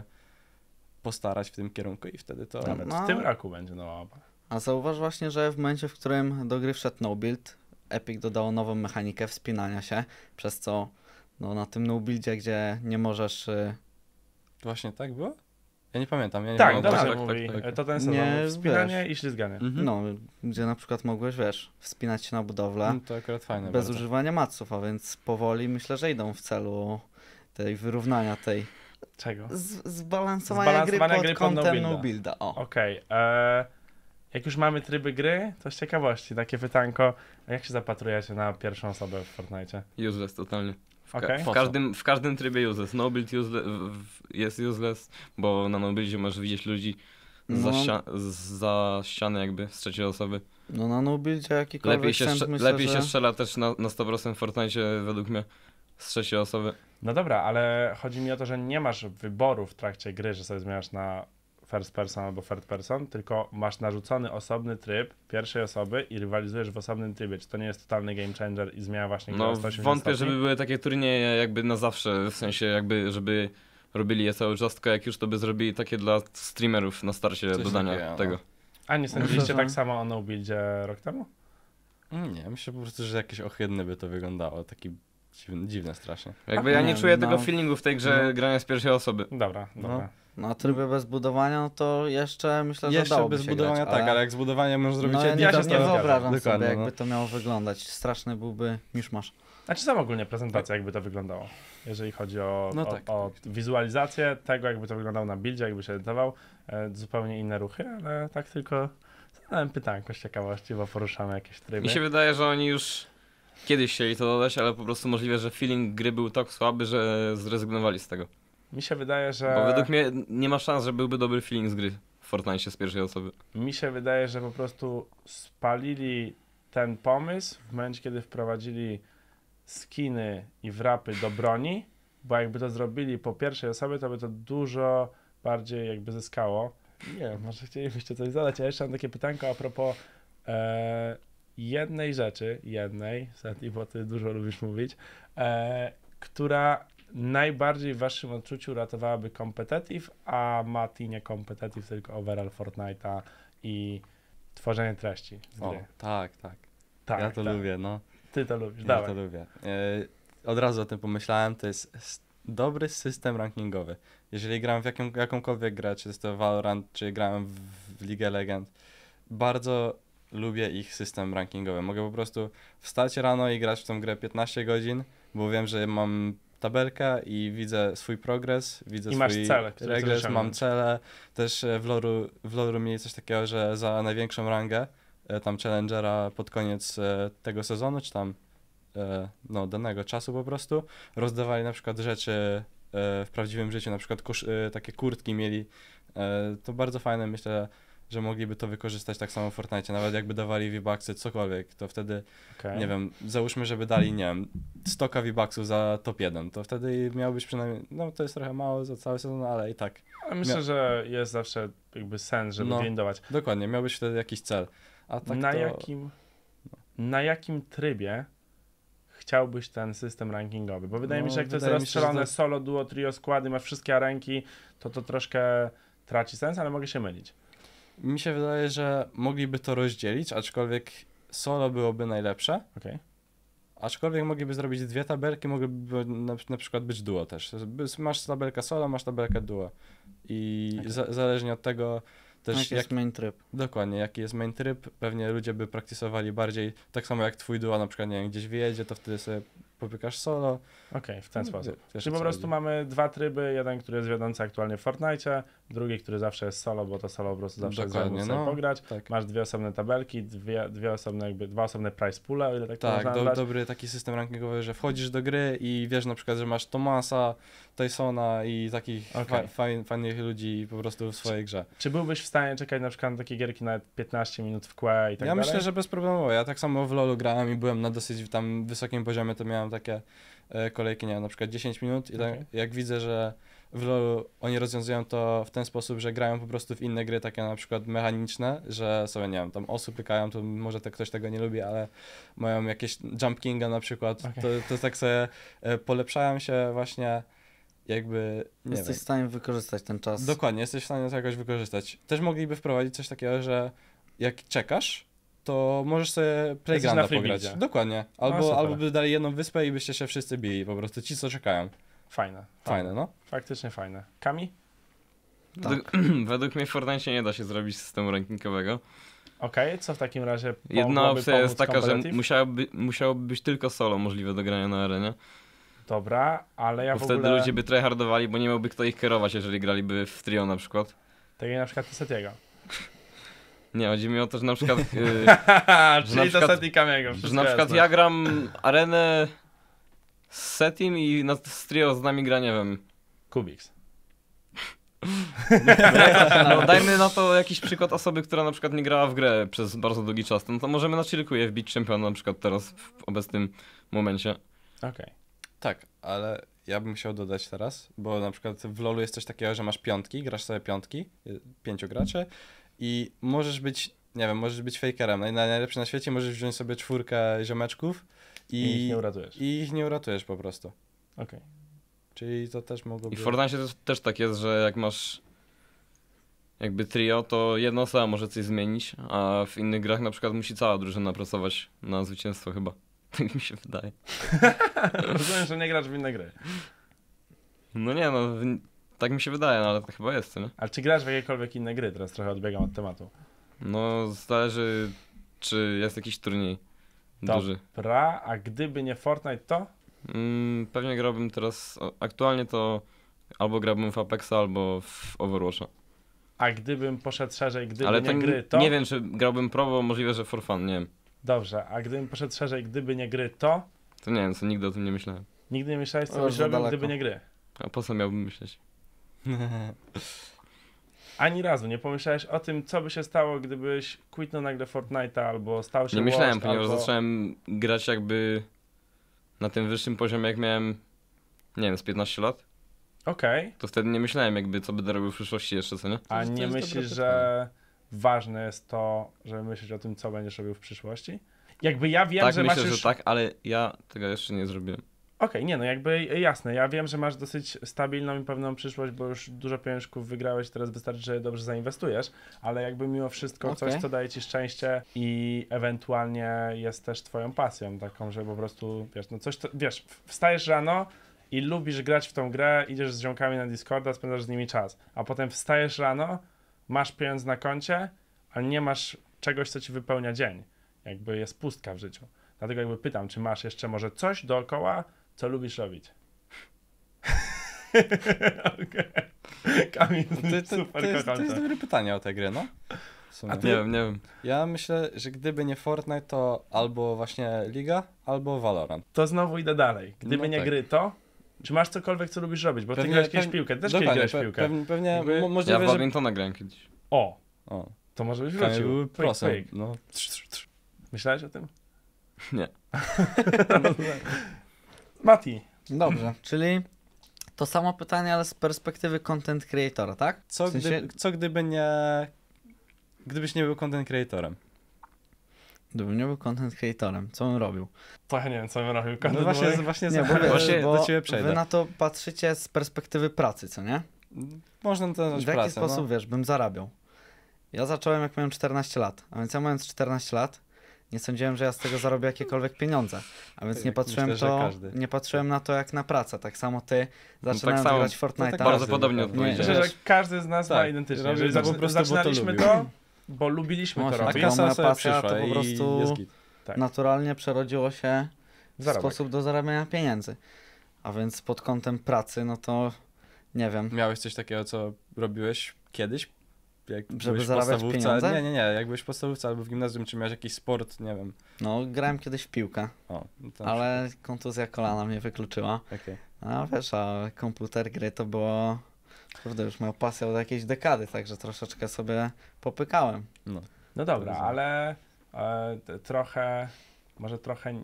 postarać w tym kierunku i wtedy to... Nawet No. w tym roku będzie nowa mapa. A zauważ właśnie, że w momencie, w którym do gry wszedł no build, Epic dodało nową mechanikę wspinania się, przez co no, na tym no buildzie, gdzie nie możesz... y, Właśnie tak było? Ja nie pamiętam. Ja nie Tak, pamiętam. dobrze tak, mówi. tak, tak. To ten sezon. Nie, Wspinanie wiesz. i ślizganie. Mhm. No, gdzie na przykład mogłeś, wiesz, wspinać się na budowlę No, to akurat fajne bez bardzo. używania maców, a więc powoli myślę, że idą w celu tej wyrównania tej Czego? z- zbalansowania, Zbalansowania gry gry pod pod no kątem builda. no builda. O. Okej. e, Jak już mamy tryby gry, to z ciekawości takie pytanko. Jak się zapatrujecie na pierwszą osobę w Fortnite? Useless totalnie. W, ka Okej. w, Po co? każdym, w każdym trybie useless. No build useless, jest useless, bo na no buildzie możesz widzieć ludzi za, No. ścia za ściany jakby z trzeciej osoby. No na no buildzie jakikolwiek Lepiej się, sens, strze- myślę, lepiej że... się strzela też na, na sto procent w Fortnite według mnie z trzeciej osoby. No dobra, ale chodzi mi o to, że nie masz wyboru w trakcie gry, że sobie zmieniasz na first person albo third person, tylko masz narzucony osobny tryb pierwszej osoby i rywalizujesz w osobnym trybie. Czy to nie jest totalny game changer i zmienia właśnie grę No o sto osiemdziesiąt wątpię, stopni? żeby były takie turnieje jakby na zawsze, w sensie jakby, żeby robili je cały czas, tylko jak już to by zrobili takie dla streamerów na starcie Coś dodania takiego, no. tego. A nie sądziliście Myślę, że- tak samo o no buildzie rok temu? Nie, myślę po prostu, że jakieś ohydne by to wyglądało. Taki dziwny, dziwne strasznie. Jakby A, ja nie nie wiem, czuję no. tego feelingu w tej grze No. grania z pierwszej osoby. Dobra, dobra. No. Na trybie bez budowania, no to jeszcze myślę, że Jeszcze dałoby bez się budowania grać, tak, ale jak z budowaniem możesz zrobić no, ja jedno, nie, ja nie się z tym zgadzam. wyobrażam sobie, Dokładnie, jakby no. to miało wyglądać. Straszny byłby miszmasz. A czy sam ogólnie prezentacja, jakby to wyglądało? Jeżeli chodzi o, No o, tak, o wizualizację tego, jakby to wyglądało na buildzie, jakby się edytował, e, zupełnie inne ruchy, ale tak tylko zadałem pytanko z ciekawości, bo poruszamy jakieś tryby. Mi się wydaje, że oni już kiedyś chcieli to dodać, ale po prostu możliwe, że feeling gry był tak słaby, że zrezygnowali z tego. Mi się wydaje, że... Bo według mnie nie ma szans, że byłby dobry feeling z gry w Fortnite z pierwszej osoby. Mi się wydaje, że po prostu spalili ten pomysł w momencie, kiedy wprowadzili skiny i wrapy do broni, bo jakby to zrobili po pierwszej osobie, to by to dużo bardziej jakby zyskało. Nie wiem, może chcielibyście coś zadać, a jeszcze mam takie pytanko a propos e, jednej rzeczy, jednej, Seti, bo ty dużo lubisz mówić, e, która najbardziej w waszym odczuciu ratowałaby competitive, a Mati nie competitive, tylko overall Fortnite'a i tworzenie treści z O, gry. tak, tak. Tak, ja to tak. lubię, no. Ty to lubisz, Ja dawaj. to lubię. E, od razu o tym pomyślałem, to jest s- dobry system rankingowy. Jeżeli gram w jaką, jakąkolwiek grę, czy jest to Valorant, czy grałem w, w League of Legends, bardzo lubię ich system rankingowy. Mogę po prostu wstać rano i grać w tą grę piętnaście godzin, bo wiem, że mam tabelkę i widzę swój progres, widzę I masz swój cele, które chcesz regres, mam osiągnąć. cele. Też e, w loru, w loru mieli coś takiego, że za największą rangę, e, tam challengera pod koniec e, tego sezonu, czy tam e, no, danego czasu po prostu, rozdawali na przykład rzeczy e, w prawdziwym życiu, na przykład kosz, e, takie kurtki mieli. E, to bardzo fajne, myślę, że mogliby to wykorzystać tak samo w Fortnite, nawet jakby dawali V-Bucksy, cokolwiek, to wtedy, Okay. nie wiem, załóżmy, żeby dali, nie wiem, sto V-Bucksów za top jeden, to wtedy miałbyś przynajmniej, no to jest trochę mało za cały sezon, ale i tak. Ale myślę, Mia- że jest zawsze jakby sens, żeby No. grindować. Dokładnie, miałbyś wtedy jakiś cel. A tak na, to... jakim, na jakim trybie chciałbyś ten system rankingowy? Bo wydaje No, mi się, że jak to jest wydaje mi się, że rozstrzelone to- solo, duo, trio, składy, masz wszystkie arenki, to to troszkę traci sens, ale mogę się mylić. Mi się wydaje, że mogliby to rozdzielić, aczkolwiek solo byłoby najlepsze. Okej. Aczkolwiek mogliby zrobić dwie tabelki, mogłyby na, na przykład być duo też. By- Masz tabelkę solo, masz tabelkę duo. I Okej. za, zależnie od tego też Jaki jak, jest main tryb? dokładnie jaki jest main tryb, pewnie ludzie by praktysowali bardziej, tak samo jak twój duo na przykład, nie wiem, gdzieś wyjedzie, to wtedy sobie popykasz solo. Okej, w ten No, sposób. wiesz, Czyli o po co prostu chodzi. mamy dwa tryby, jeden, który jest wiodący aktualnie w Fortnite, drugi, który zawsze jest solo, bo to solo po prostu zawsze Dokładnie, jest sobie no. pograć. Tak. Masz dwie osobne tabelki, dwie, dwie osobne, jakby dwa osobne price poole, o ile tak, to Tak, można do, nazwać. dobry taki system rankingowy, że wchodzisz do gry i wiesz na przykład, że masz Thomasa, Tysona i takich Okej. fa- fajn, fajnych ludzi po prostu w swojej grze. Czy byłbyś w stanie czekać na przykład na takie gierki nawet piętnaście minut w kłe i tak Ja dalej? myślę, że bezproblemowo. Ja tak samo w LoLu grałem i byłem na dosyć tam wysokim poziomie, to miałem takie e, kolejki, nie wiem, na przykład dziesięć minut i tak, Okej. jak widzę, że w LoLu oni rozwiązują to w ten sposób, że grają po prostu w inne gry, takie na przykład mechaniczne, że sobie, nie wiem, tam osób pykają, to może te, ktoś tego nie lubi, ale mają jakieś Jump Kinga na przykład, Okej. to, to tak sobie e, polepszają się właśnie jakby, nie Jesteś wiem. w stanie wykorzystać ten czas. Dokładnie, jesteś w stanie to jakoś wykorzystać. Też mogliby wprowadzić coś takiego, że jak czekasz, to możesz sobie Playgrounda na pograć. freebizie. Dokładnie. Albo, super. albo by dali jedną wyspę i byście się wszyscy bili, po prostu ci, co czekają. Fajne. Fajne, no. Faktycznie fajne. Kami? Tak. Według, według mnie w Fortnite nie da się zrobić systemu rankingowego. Okej, co w takim razie Jedna mogłoby opcja jest pomóc taka, że competitive? musiałoby, musiałoby być tylko solo możliwe do grania na arenie. Dobra, ale ja Bo w wtedy ogóle... ludzie by tryhardowali, bo nie miałby kto ich kierować, jeżeli graliby w trio na przykład. Tak jak na przykład Setiego. Nie, chodzi mi o to, że na przykład, yy, Czyli na to przykład- Seti Kamiego. że na przykład ja gram arenę z Setim i na z trio z nami gra, nie wiem. Kubiks. No, dajmy na to jakiś przykład osoby, która na przykład nie grała w grę przez bardzo długi czas. No to możemy na chillku je wbić czempiona na przykład teraz w obecnym momencie. Okej. Tak, ale ja bym chciał dodać teraz, bo na przykład w LoLu jest coś takiego, że masz piątki, grasz sobie piątki, y, pięciu graczy i możesz być, nie wiem, możesz być fakerem. Naj, najlepszy na świecie, możesz wziąć sobie czwórkę ziomeczków I i, ich nie uratujesz. i ich nie uratujesz po prostu. Okej. Czyli to też mogłoby... I w Fortnite też, też tak jest, że jak masz jakby trio, to jedna osoba może coś zmienić, a w innych grach na przykład musi cała drużyna pracować na zwycięstwo chyba. Tak mi się wydaje. Rozumiem, że nie grasz w inne gry. No nie no, w- tak mi się wydaje, no ale to chyba jest, co nie? Ale czy grasz w jakiekolwiek inne gry? Teraz trochę odbiegam od tematu. No zależy, czy jest jakiś turniej duży. Dobra, a gdyby nie Fortnite, to? Mm, pewnie grałbym teraz, o, aktualnie to albo grałbym w Apexa, albo w Overwatcha. A gdybym poszedł szerzej, gdyby Ale nie to gry, to? nie wiem, czy grałbym pro, bo możliwe, że for fun, nie wiem. Dobrze, a gdybym poszedł szerzej, gdyby nie gry, to? To nie wiem, co nigdy o tym nie myślałem. Nigdy nie myślałeś, co O, byś za robił, daleko. gdyby nie gry. A po co miałbym myśleć? Ani razu nie pomyślałeś o tym, co by się stało, gdybyś quitnął nagle Fortnite'a albo stał się Nie myślałem, Washed, ponieważ albo... zacząłem grać jakby na tym wyższym poziomie, jak miałem, nie wiem, z piętnaście lat. Okej, To wtedy nie myślałem jakby, co będę robił w przyszłości jeszcze, co nie? a To- to nie jest myślisz, dobre że ważne jest to, żeby myśleć o tym, co będziesz robił w przyszłości? Jakby ja wiem, tak, że myślę, masz już... że tak, ale ja tego jeszcze nie zrobiłem. Okej, nie no, jakby jasne, ja wiem, że masz dosyć stabilną i pewną przyszłość, bo już dużo pieniążków wygrałeś, teraz wystarczy, że dobrze zainwestujesz, ale jakby mimo wszystko coś, Okej. co daje ci szczęście i ewentualnie jest też twoją pasją, taką, że po prostu, wiesz, no coś, to, wiesz, wstajesz rano i lubisz grać w tą grę, idziesz z ziomkami na Discorda, spędzasz z nimi czas, a potem wstajesz rano, masz pieniądz na koncie, ale nie masz czegoś, co ci wypełnia dzień, jakby jest pustka w życiu. Dlatego jakby pytam, czy masz jeszcze może coś dookoła, co lubisz robić? Okej. Kamil, To, to, to, super to, jest, to kocham jest cię. dobre pytanie o tę grę, no. W sumie. A ty- Nie wiem, nie wiem. Ja myślę, że gdyby nie Fortnite, to albo właśnie Liga, albo Valorant. To znowu idę dalej. Gdyby No nie tak. gry, to? Czy masz cokolwiek, co lubisz robić? Bo ty grałeś kiedyś w piłkę, ty też kiedyś dokładnie, grałeś w pe- piłkę. Pewnie, pewnie Jakby- mo- Ja możliwe, w że... badmintona grałem kiedyś. O, O, to może byś Kamil wrócił. był Pyk, prosem, pyk. no. Myślałeś o tym? Nie. Mati, Dobrze, czyli to samo pytanie, ale z perspektywy content creatora, tak? Co, W sensie- gdy, co gdyby nie... Gdybyś nie był content creatorem? Gdybym nie był content creatorem, co bym robił? to ja nie wiem, co bym robił. No Kontynuuj. właśnie, właśnie, Nie, bo, za- wiesz, właśnie bo do ciebie przejdę. wy na to patrzycie z perspektywy pracy, co nie? Można to nazwać W jaki pracę, sposób, no. wiesz, bym zarabiał? Ja zacząłem jak miałem czternaście lat, a więc ja mając czternaście lat, nie sądziłem, że ja z tego zarobię jakiekolwiek pieniądze. A więc Tak, nie patrzyłem, myślę, że to, każdy. nie patrzyłem na to jak na pracę. Tak samo ty, zaczynając samo. grać w Fortnite'a. tak Bardzo każdy, podobnie dokładnie. Nie, odpowiedziałem. Myślę, że każdy z nas ma Tak, identycznie. robię Jeżeli to po zaczy- prostu, bo to zaczynaliśmy lubił. to, bo lubiliśmy No to właśnie, robić. taka Kasa moja sobie pasja przyszła to po i prostu- jest git. Tak. Naturalnie przerodziło się w Zarobek. sposób do zarabiania pieniędzy. A więc pod kątem pracy, no to nie wiem. Miałeś coś takiego, co robiłeś kiedyś? Jak Żeby byłeś w zarabiać podstawówce? pieniądze? Nie, nie, nie. Jak byłeś w podstawówce albo w gimnazjum, czy miałeś jakiś sport, nie wiem. No, grałem kiedyś w piłkę, O, no to ale kontuzja kolana mnie wykluczyła. Okej. A wiesz, a komputer gry to było, kurde, już moja pasja od jakiejś dekady, także troszeczkę sobie popykałem. No. No dobra, Rozumiem. ale e, t- trochę, może trochę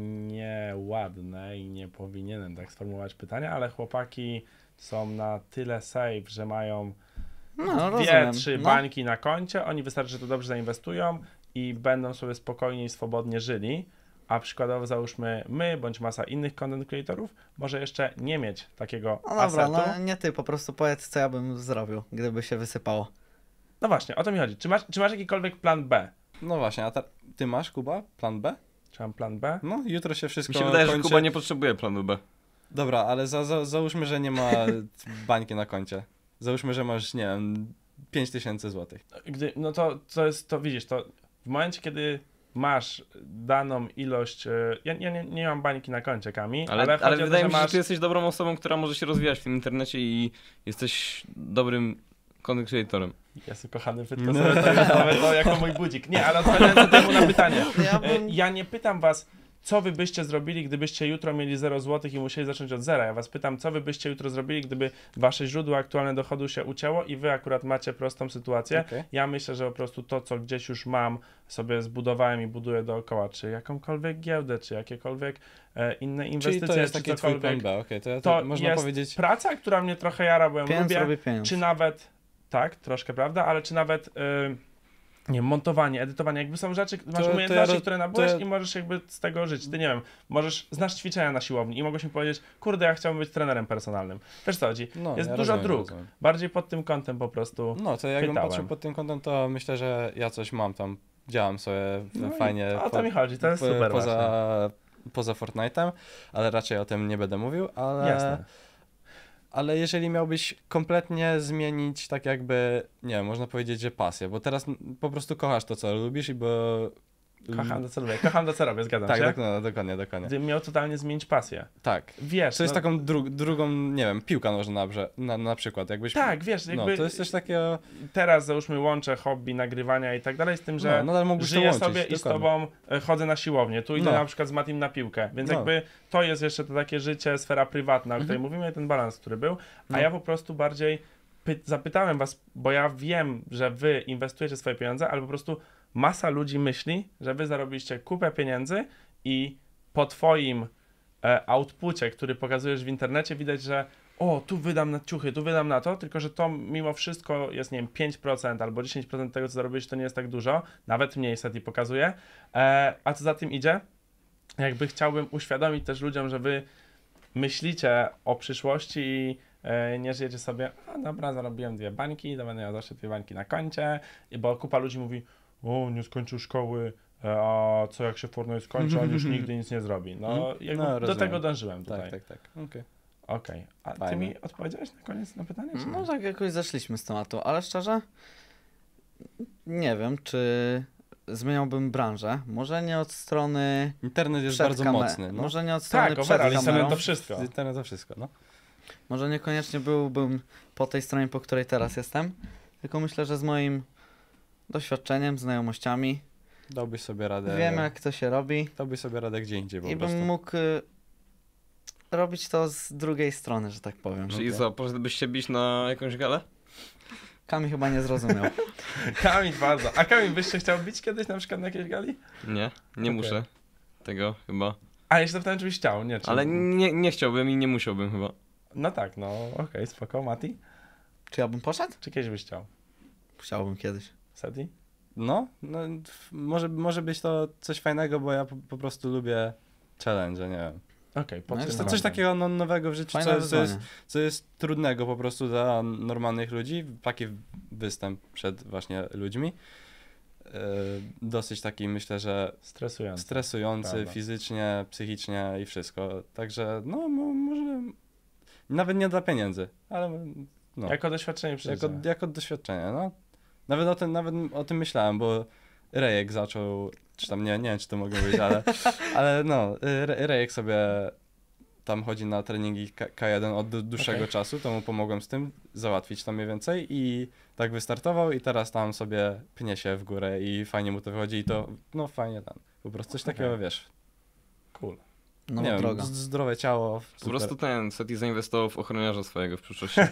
nieładne i nie powinienem tak sformułować pytania, ale chłopaki są na tyle safe, że mają No, dwie, rozumiem. trzy No. bańki na koncie, oni wystarczy, że to dobrze zainwestują i będą sobie spokojnie i swobodnie żyli, a przykładowo załóżmy my, bądź masa innych content creatorów, może jeszcze nie mieć takiego No dobra, asetu. no nie ty, po prostu powiedz, co ja bym zrobił, gdyby się wysypało. No właśnie, o to mi chodzi. Czy masz, czy masz jakikolwiek plan B? No właśnie, a ta, ty masz, Kuba, plan B? Czy mam plan B? No, jutro się wszystko Mi się wydaje, że kończy. Kuba nie potrzebuje planu B. Dobra, ale za, za, załóżmy, że nie ma bańki na koncie. Załóżmy, że masz, nie wiem, pięć tysięcy złotych. Gdy, no to, to jest, to widzisz, to w momencie, kiedy masz daną ilość, e, ja, ja nie, nie mam bańki na koncie, Kami, ale, Ale, chodzi ale o to, wydaje że mi się, że masz... ty jesteś dobrą osobą, która może się rozwijać w tym internecie i jesteś dobrym content creatorem. Jezu, kochany, wytnę sobie to, już nawet to jako mój budzik. Nie, ale odpowiadając temu na pytanie. Ja E, bym... Ja nie pytam was, co wy byście zrobili, gdybyście jutro mieli zero złotych i musieli zacząć od zera. Ja was pytam, co wy byście jutro zrobili, gdyby wasze źródło aktualne dochodu się ucięło i wy akurat macie prostą sytuację. Okej. Ja myślę, że po prostu to, co gdzieś już mam, sobie zbudowałem i buduję dookoła, czy jakąkolwiek giełdę, czy jakiekolwiek e, inne Czyli inwestycje, to jest czy taki twój cokolwiek. plan B, okej, to, ja- To to można jest powiedzieć... Praca, która mnie trochę jara, bo ją Pieniądz lubię, robi pieniądz. czy nawet, tak, troszkę prawda, ale czy nawet, y, nie wiem, montowanie, edytowanie, jakby są rzeczy, masz to ja umiejętności, roz- które nabyłeś to ja- i możesz jakby z tego żyć. Ty nie wiem, możesz, znasz ćwiczenia na siłowni i mogłeś mi powiedzieć, kurde, ja chciałbym być trenerem personalnym. Wiesz co chodzi? No, jest ja dużo rozumiem, dróg. rozumiem. Bardziej pod tym kątem po prostu. No, to jakbym pytałem. patrzył pod tym kątem, to myślę, że ja coś mam tam, działam sobie No i fajnie o to po- mi chodzi, to jest po- super właśnie. poza, poza Fortnite'em, ale raczej o tym nie będę mówił, ale... Jasne. Ale jeżeli miałbyś kompletnie zmienić, tak jakby, nie wiem, można powiedzieć, że pasję, bo teraz n- po prostu kochasz to, co lubisz i bo... Kocham to, co lubię, kocham to, co robię, zgadzam Tak, się. tak, no, dokładnie, dokładnie. Gdybym miał totalnie zmienić pasję. Tak. Wiesz, Co jest no, taką dru- drugą, nie wiem, piłka nożna na, brze- na, na przykład, jakbyś... tak, wiesz, No, jakby to jest coś takiego... teraz załóżmy łączę hobby, nagrywania i tak dalej z tym, że No, nadal mógłbyś to żyję łączyć, sobie i z dokładnie. tobą e, chodzę na siłownię, tu idę No. na przykład z Matim na piłkę, więc No. jakby to jest jeszcze to takie życie, sfera prywatna, o której Mhm. mówimy, ten balans, który był, a No. ja po prostu bardziej py- zapytałem was, bo ja wiem, że wy inwestujecie swoje pieniądze, ale po prostu masa ludzi myśli, że wy zarobiliście kupę pieniędzy i po twoim e, outpucie, który pokazujesz w internecie, widać, że o, tu wydam na ciuchy, tu wydam na to, tylko że to mimo wszystko jest, nie wiem, pięć procent albo dziesięć procent tego, co zarobiłeś, to nie jest tak dużo, nawet mniej Seti pokazuje. E, a co za tym idzie? Jakby chciałbym uświadomić też ludziom, że wy myślicie o przyszłości i e, nie żyjecie sobie, a dobra, zarobiłem dwie bańki, to będę miał zawsze dwie bańki na koncie, i bo kupa ludzi mówi, o, nie skończył szkoły, e, a co jak się Fortnite skończy, on już nigdy nic nie zrobi. No, jakby No, do rozumiem. tego dążyłem tutaj. Tak, tak, tak. Okej. Okej, a ty Fajne. mi odpowiedziałeś na koniec na pytanie, czy No nie? tak jakoś zeszliśmy z tematu, ale szczerze nie wiem, czy zmieniałbym branżę. Może nie od strony Internet jest przed bardzo kamer- mocny. No. Może nie od strony Tak, przed overall, kamerą. internet to wszystko. Internet to wszystko, no. Może niekoniecznie byłbym po tej stronie, po której teraz jestem, tylko myślę, że z moim doświadczeniem, znajomościami, Dałbyś sobie radę. wiem jak to się robi Dałbyś sobie radę gdzie indziej po i prostu. bym mógł y, robić to z drugiej strony, że tak powiem. Czyli Okej. co, poszedłbyś się bić na jakąś galę? Kamil chyba nie zrozumiał. Kamil bardzo. A Kamil, byś się chciał bić kiedyś na przykład na jakiejś gali? Nie, nie Okej. muszę tego chyba. A ja się zapytałem, czy byś chciał, nie? Czy... Ale nie, nie chciałbym i nie musiałbym chyba. No tak, no okej, spoko. Mati? Czy ja bym poszedł? Czy kiedyś byś chciał? Chciałbym kiedyś. Seti? No, no f- może, może być to coś fajnego, bo ja po, po prostu lubię challenge, nie wiem. Okej, po No czym jest To to coś razem? takiego no, nowego w życiu, Fajne co, co, jest, wyzwanie. co jest trudnego po prostu dla normalnych ludzi. Taki występ przed właśnie ludźmi. Yy, dosyć taki, myślę, że Stresujące. stresujący Prawda. fizycznie, psychicznie i wszystko. Także no mo, może nawet nie dla pieniędzy, ale no, Jako doświadczenie w jako, życiu. jako doświadczenie, no. Nawet o tym, nawet o tym myślałem, bo Rejek zaczął, czy tam nie, nie wiem, czy to mogę powiedzieć, ale, ale no, Re, Rejek sobie tam chodzi na treningi K- K1 od dłu- dłuższego Okej. czasu, to mu pomogłem z tym, załatwić to mniej więcej i tak wystartował i teraz tam sobie pnie się w górę i fajnie mu to wychodzi i to, no fajnie tam, po prostu coś Okej. takiego, wiesz, Cool. No nie droga. wiem, z- zdrowe ciało, Po super. prostu ten Seti zainwestował w ochroniarza swojego w przyszłości.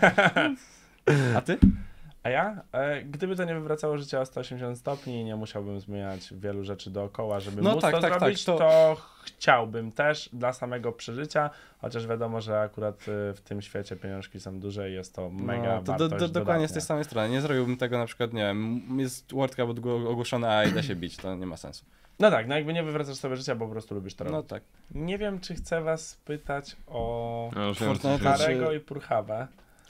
A ty? A ja? E, gdyby to nie wywracało życia o sto osiemdziesiąt stopni i nie musiałbym zmieniać wielu rzeczy dookoła, żeby No móc tak, to tak, tak, zrobić, to- to... chciałbym też dla samego przeżycia, chociaż wiadomo, że akurat y, w tym świecie pieniążki są duże i jest to mega No, to do, wartość do, dokładnie z tej dodatnia. samej strony. Nie zrobiłbym tego na przykład, nie wiem, jest World Cup odgło- ogłoszony, a idę się bić, to nie ma sensu. No tak, no jakby nie wywracasz sobie życia, bo po prostu lubisz to No robić. tak. Nie wiem, czy chcę was pytać o No, już wiem, co Fortnite się- Znaczy- Harego i Purchawę,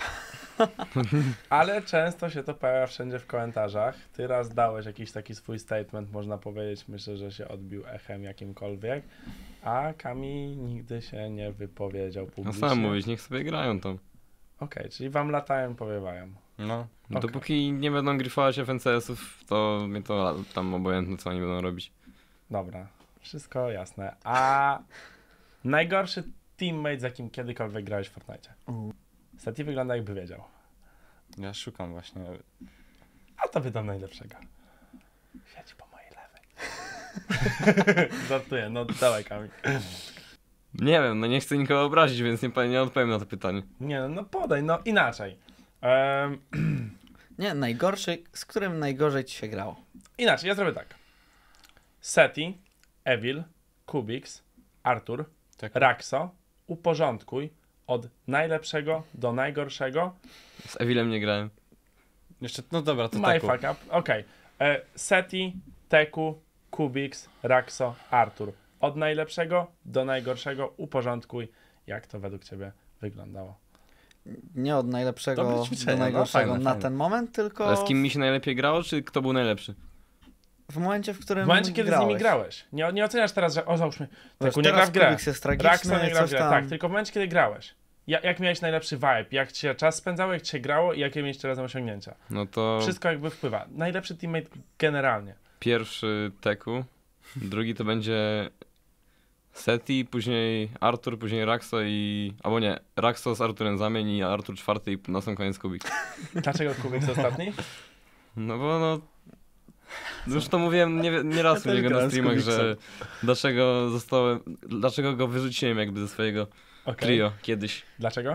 ale często się to pojawia wszędzie w komentarzach. Ty raz dałeś jakiś taki swój statement, można powiedzieć, myślę, że się odbił echem jakimkolwiek, a Kami nigdy się nie wypowiedział No publicznie. sam mówić, niech sobie grają tam. Okej, czyli wam latają, powiewają. No. Okej. Dopóki nie będą gryfować F N C S-ów, to mnie to tam obojętne, co oni będą robić. Dobra, wszystko jasne. A najgorszy teammate, z jakim kiedykolwiek grałeś w Fortnite? U. Seti wygląda jakby wiedział. Ja szukam właśnie. A to wydam najlepszego. Siedź po mojej lewej. Żartuję, no dawaj Kamil. Nie wiem, no nie chcę nikogo obrazić, więc nie, nie odpowiem na to pytanie. Nie no, no podaj, no inaczej. Em, Nie, najgorszy, z którym najgorzej ci się grało. inaczej, ja zrobię tak. Seti, Evil, Kubix, Artur, Tak. Raxo, uporządkuj od najlepszego do najgorszego. Z Evilem nie grałem. Jeszcze, no dobra, to My tak. fuck up. Okej. E, Seti, Teku, Kubix, Raxo, Artur. Od najlepszego do najgorszego uporządkuj, jak to według ciebie wyglądało. Nie od najlepszego Dobre ćwiczenie, do no, najgorszego fajne, na fajne. ten moment, tylko Ale z kim mi się najlepiej grało, czy kto był najlepszy? w momencie, w którym W momencie, kiedy grałeś. z nimi grałeś. Nie, nie oceniasz teraz, że o załóżmy, Wiesz, Teku nie gra teraz w grę. Kubix jest tragiczny, Raxo nie gra w coś grę. tam. Tak, tylko w momencie, kiedy grałeś. Ja, jak miałeś najlepszy vibe, jak ci się czas spędzało, jak ci się grało i jakie mieliście razem osiągnięcia. No to Wszystko jakby wpływa. Najlepszy teammate generalnie. pierwszy Teku, drugi to będzie Seti, później Artur, później Raxo i... Albo nie, Raxo z Arturem zamień i Artur czwarty i na sam koniec Kubik. Dlaczego Kubik ostatni? No bo no... Już to mówiłem nie, nie raz Ja u też niego na grałem z streamach, że Kubiksem. dlaczego zostałem... Dlaczego go wyrzuciłem jakby ze swojego Okej. trio kiedyś. Dlaczego?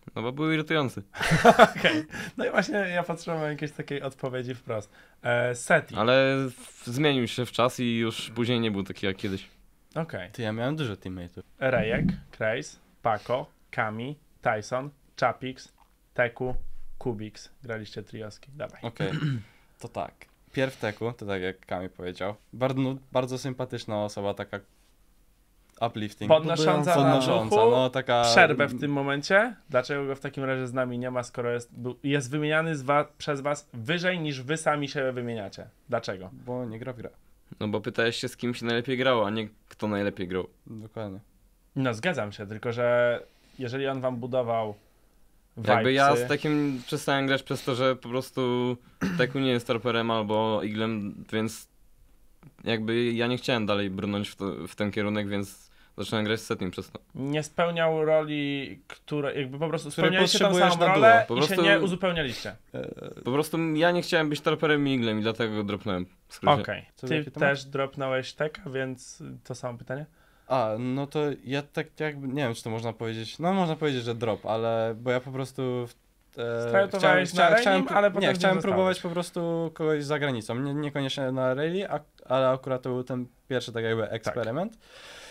No bo był irytujący. Okej. No i właśnie ja patrzyłem na jakieś takiej odpowiedzi wprost. E, Seti. Ale w- zmienił się w czas i już później nie był taki jak kiedyś. Okej. Ty, ja miałem dużo teammateów. Rejek, Krejs, Paco, Kami, Tyson, Chapix, Teku, Kubix. Graliście trioski. Dawaj. Okej, to tak. Pierw Teku, to tak jak Kami powiedział. Bardzo, no, bardzo sympatyczna osoba, taka uplifting. Podnosząca na Podnosząca, duchu. no taka... Przerwę w tym momencie. Dlaczego go w takim razie z nami nie ma, skoro jest, był, jest wymieniany z wa- przez was wyżej niż wy sami siebie wymieniacie? Dlaczego? Bo nie gra w grę. No bo pytałeś się, z kim się najlepiej grało, a nie kto najlepiej grał. Dokładnie. No zgadzam się, tylko że jeżeli on wam budował Jakby ja vibesy- z takim przestałem grać przez to, że po prostu Teku nie jest torperem albo iglem, więc jakby ja nie chciałem dalej brnąć w, to, w ten kierunek, więc zacząłem grać z Setim przez to. nie spełniał roli, które jakby po prostu Której spełnialiście tą potrzebujesz samą na rolę duo. i Po się prostu- nie uzupełnialiście. Po prostu ja nie chciałem być torperem i iglem i dlatego go dropnąłem. w skrócie. Okej. Co, Ty jaki temat? też dropnąłeś Teka, więc to samo pytanie? A, no to ja tak jakby, nie wiem czy to można powiedzieć, no można powiedzieć, że drop, ale bo ja po prostu... E, Startowałeś na Railim, ale potem nie, gdzieś chciałem zostałeś. próbować po prostu kogoś za granicą, nie, niekoniecznie na Raili, a, ale akurat to był ten pierwszy tak jakby eksperyment.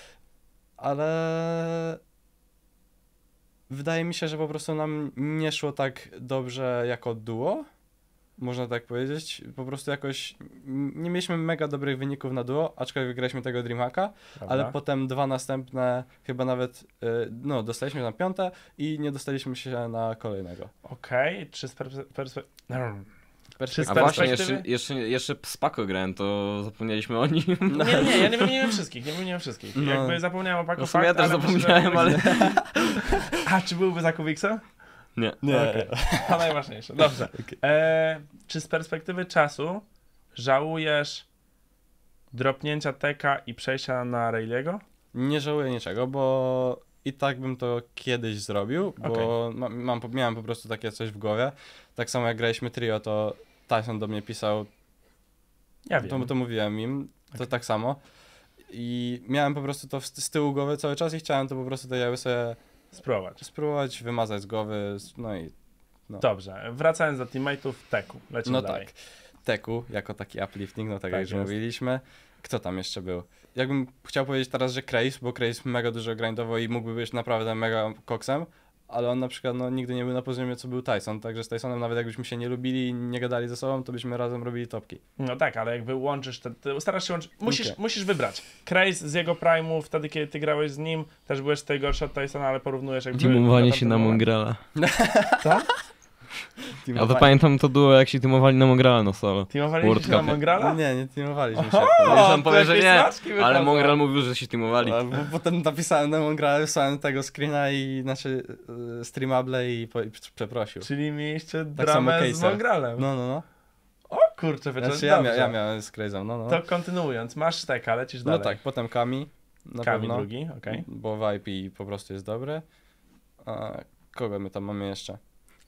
Ale wydaje mi się, że po prostu nam nie szło tak dobrze jako duo, można tak powiedzieć. Po prostu jakoś nie mieliśmy mega dobrych wyników na duo, aczkolwiek wygraliśmy tego Dreamhacka, Prawda? ale potem dwa następne chyba nawet, y, no dostaliśmy na piąte i nie dostaliśmy się na kolejnego. Okej, czy z perspe- perspe- Czy z A właśnie, perspektywy- jeszcze, jeszcze, jeszcze z Paco grałem, to zapomnieliśmy o nim. Nie, nie, ja nie wymieniłem wszystkich, nie wymieniłem wszystkich. No. Jakby zapomniałem o Paco No w sumie ja fakt, też ale myślę, zapomniałem, że- ale... A, czy byłby za Kubiksem? Nie. Okej. To najważniejsze. Dobrze. E, czy z perspektywy czasu żałujesz dropnięcia Teka i przejścia na Railiego? Nie żałuję niczego, bo i tak bym to kiedyś zrobił, bo ma, mam, miałem po prostu takie coś w głowie. Tak samo jak graliśmy trio, to Tyson do mnie pisał, Ja wiem. to, to mówiłem im, to Okej. tak samo. I miałem po prostu to w, z tyłu głowy cały czas i chciałem to po prostu tak jakby sobie Spróbować. spróbować wymazać z głowy, no i no. Dobrze. Wracając do teammate'ów Teku. Lecimy No dalej. tak. Teku, jako taki uplifting, no tak, Tak jak już jest. mówiliśmy. Kto tam jeszcze był? Jakbym chciał powiedzieć teraz, że Krace, bo Krace mega dużo grindowo i mógłby być naprawdę mega koksem, ale on na przykład no, nigdy nie był na poziomie, co był Tyson, także z Tysonem nawet jakbyśmy się nie lubili i nie gadali ze sobą, to byśmy razem robili topki. No tak, ale jakby łączysz, te, ty starasz się łączyć, musisz, Okej. musisz wybrać. Craze z jego prime'u, wtedy kiedy ty grałeś z nim, też byłeś tutaj gorszy od Tysona, ale porównujesz jakby... Teamowanie tamten się na moment. Mongrala. Co? Ja to pamiętam to było, jak się teamowali na Mongrala, no solo. Teamowaliście World się na Cupie. Mongrala? No nie, nie teamowaliśmy się. O, Już to on powie, że jakieś nie, smaczki ale wychodzą. Mongral mówił, że się teamowali. A, bo potem napisałem na Mongrale, wysłałem tego screena i znaczy y, streamable i, po, i przeprosił. Czyli mieliście samo dramę z case'a. Mongralem. No, no, no. O kurczę, wieczór, Znaczy ja, mia, dobrze. ja miałem z Craze'em, no, no. To kontynuując, masz Teka, lecisz No dalej. tak, potem Kami, na Kami pewno. drugi, okej. Bo vibe i po prostu jest dobry. A kogo my tam mamy jeszcze?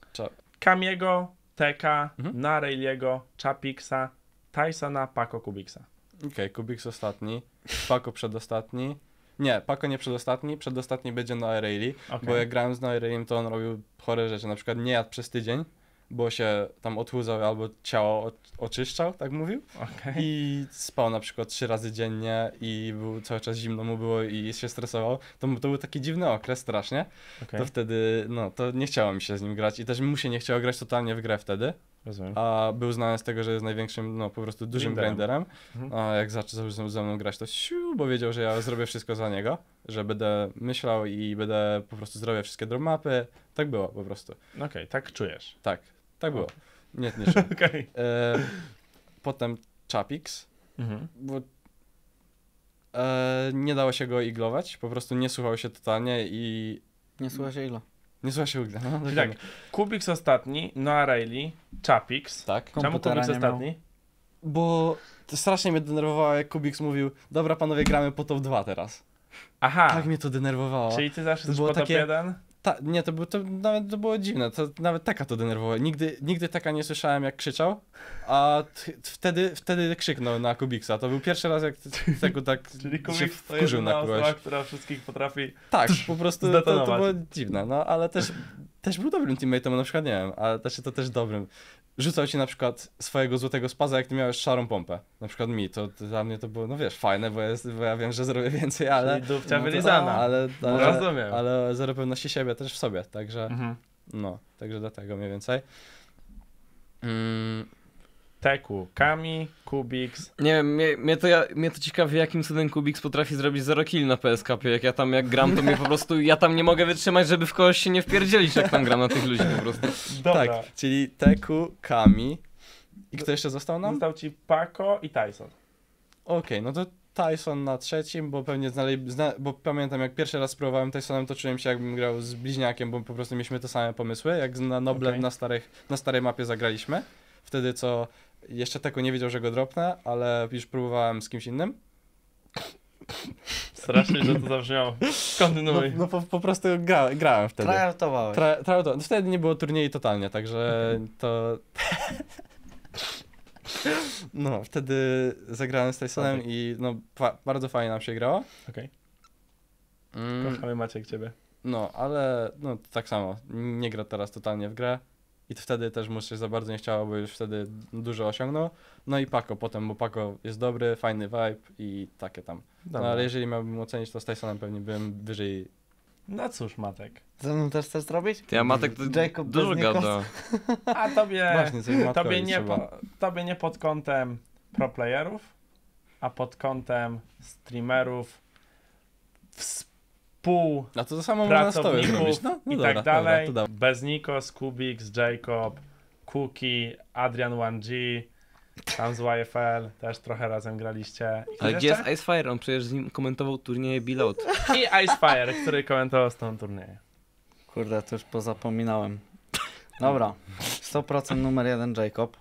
Kamiego, Teka, Mhm. na Railiego, Chapixa, Tysona, Paco Kubixa. Okej, okay, Kubix ostatni, Paco przedostatni. Nie, Paco nie przedostatni, przedostatni będzie Noah Rayleigh, Okay. bo jak grałem z Noah Rayleighem, to on robił chore rzeczy, na przykład nie jadł przez tydzień, bo się tam odchudzał albo ciało o- oczyszczał, tak mówił. Okay. I spał na przykład trzy razy dziennie i był, cały czas zimno mu było i się stresował. To, to był taki dziwny okres strasznie. Okay. To wtedy, no, to nie chciało mi się z nim grać i też mu się nie chciało grać totalnie w grę wtedy. Rozumiem. A był znany z tego, że jest największym, no po prostu dużym Grinderem. grinderem. Mhm. A jak zaczął ze ze mną grać, to siu, bo wiedział, że ja zrobię wszystko za niego, że będę myślał i będę po prostu zrobię wszystkie dropmapy. Tak było po prostu. Okej, okay, tak czujesz. Tak, tak było. Nie, nie czułem. Okej. e, Potem Chapix, Mhm. bo e, nie dało się go iglować, po prostu nie słuchał się totalnie i Nie słucha się ilo. nie słuchał się igla. No, Czyli dokładnie. tak, Kubix ostatni, Noah Rayleigh, Chapix. tak. Czemu Komputera Kubix nie miał. ostatni? Bo to strasznie mnie denerwowało, jak Kubix mówił, dobra panowie, gramy po top dwa teraz. Aha, Tak mnie to denerwowało. czyli ty zawsze To jesteś było po top takie- jeden? Ta, nie, to, było, to nawet to było dziwne, to nawet taka to denerwowało. Nigdy, nigdy taka nie słyszałem, jak krzyczał, a t, t, wtedy, wtedy krzyknął na Kubiksa. To był pierwszy raz, jak t- tego tak Czyli się Kubix to wkurzył jedyna na kogoś. osoba, która wszystkich potrafi... Tak, po prostu to, to zdetonować. było dziwne, no ale też też był dobrym teammate'em, na przykład nie wiem, ale znaczy to też dobrym. Rzucał ci na przykład swojego złotego spaza, jak ty miałeś szarą pompę. Na przykład mi, to, to dla mnie to było, no wiesz, fajne, bo, jest, bo ja wiem, że zrobię więcej, ale... Czyli dupcia no to- wylizana. Ale, ale, Rozumiem. ale zero pewności siebie też w sobie, także Mhm. no, także dlatego mniej więcej. Mm, Teku, Kami, Kubiks. Nie wiem, mnie, mnie, to ja, mnie to ciekawi, jakim cudem Kubiks potrafi zrobić zero kill na P S K P. Jak ja tam jak gram, to mnie po prostu, ja tam nie mogę wytrzymać, żeby w kogoś się nie wpierdzielić, jak tam gram na tych ludzi po prostu. Dobra. tak, czyli Teku, Kami i kto jeszcze został nam? Został ci Paco i Tyson. Okej, no to Tyson na trzecim, bo pewnie znali, zna, bo pamiętam jak pierwszy raz spróbowałem Tysonem, to czułem się jakbym grał z bliźniakiem, bo po prostu mieliśmy te same pomysły, jak na Noble Okej. na, starych, na starej mapie zagraliśmy. Wtedy co, jeszcze Teku nie wiedział, że go dropnę, ale już próbowałem z kimś innym. Strasznie, że to zabrzmiało. No, Kontynuuj. no po, po prostu gra, grałem wtedy. Tryoutowały. Tra, tra, to, wtedy nie było turniej totalnie, także to... No, wtedy zagrałem z Tysonem Okej. i no, fa- bardzo fajnie nam się grało. Okej, Mm, kochamy Maciek ciebie. no, ale no tak samo, nie gra teraz totalnie w grę i to wtedy też mu się za bardzo nie chciało, bo już wtedy dużo osiągnął. No i Paco potem, bo Paco jest dobry, fajny vibe i takie tam. No Dobra. ale jeżeli miałbym ocenić, to z Tysonem pewnie byłem wyżej. No cóż, Matek. Ze mną też chcesz zrobić? Ty, a Matek to Jacob dużo bez Nikos? gada. A tobie, Właśnie, coś matko tobie, i nie trzeba. po, tobie nie pod kątem pro playerów, a pod kątem streamerów, współpracowników A to to samo można z tobą zrobić, no? no i dobra, tak dalej. Dobra, to Bez Nikos, Kubiks, Jacob, Cookie, Adrian jeden G, tam z Y F L, też trochę razem graliście. I Ale kto gdzie jest jeszcze? Icefire? On przecież z nim komentował turnieje Billout. I Icefire, który komentował z tą turnieju. Kurde, to już pozapominałem. Dobra, sto procent numer jeden Jacob,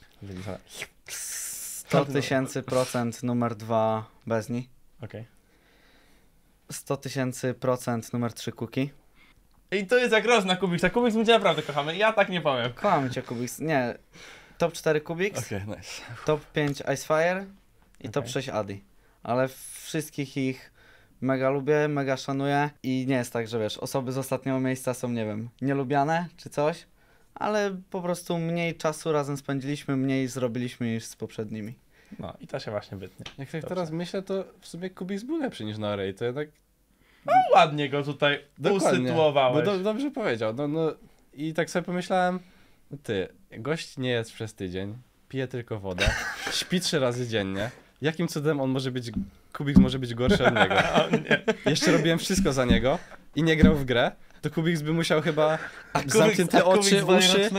sto tysięcy procent numer dwa Bezni, Okej. sto tysięcy procent numer trzy Cookie. I to jest jak roz na Kubiksa. Kubiks my cię naprawdę kochamy. Ja tak nie powiem. Kocham cię Kubiks, nie, top cztery Kubiks, Okej, nice. top pięć Icefire i top Okej. sześć Adi. Ale wszystkich ich mega lubię, mega szanuję i nie jest tak, że wiesz, osoby z ostatniego miejsca są, nie wiem, nielubiane czy coś, ale po prostu mniej czasu razem spędziliśmy, mniej zrobiliśmy niż z poprzednimi. No i to się właśnie wytnie. Jak tak Dobrze. teraz myślę, to w sumie Kubiks był lepszy niż na Array, to jednak No ładnie go tutaj dokładnie, usytuowałeś. bo do, dobrze powiedział, no, no i tak sobie pomyślałem, no ty, gość nie jest przez tydzień, pije tylko wodę, śpi trzy razy dziennie, jakim cudem on może być, Kubiks może być gorszy od niego? O nie. Jeszcze robiłem wszystko za niego i nie grał w grę, to Kubiks by musiał chyba zamknięte oczy, uszy,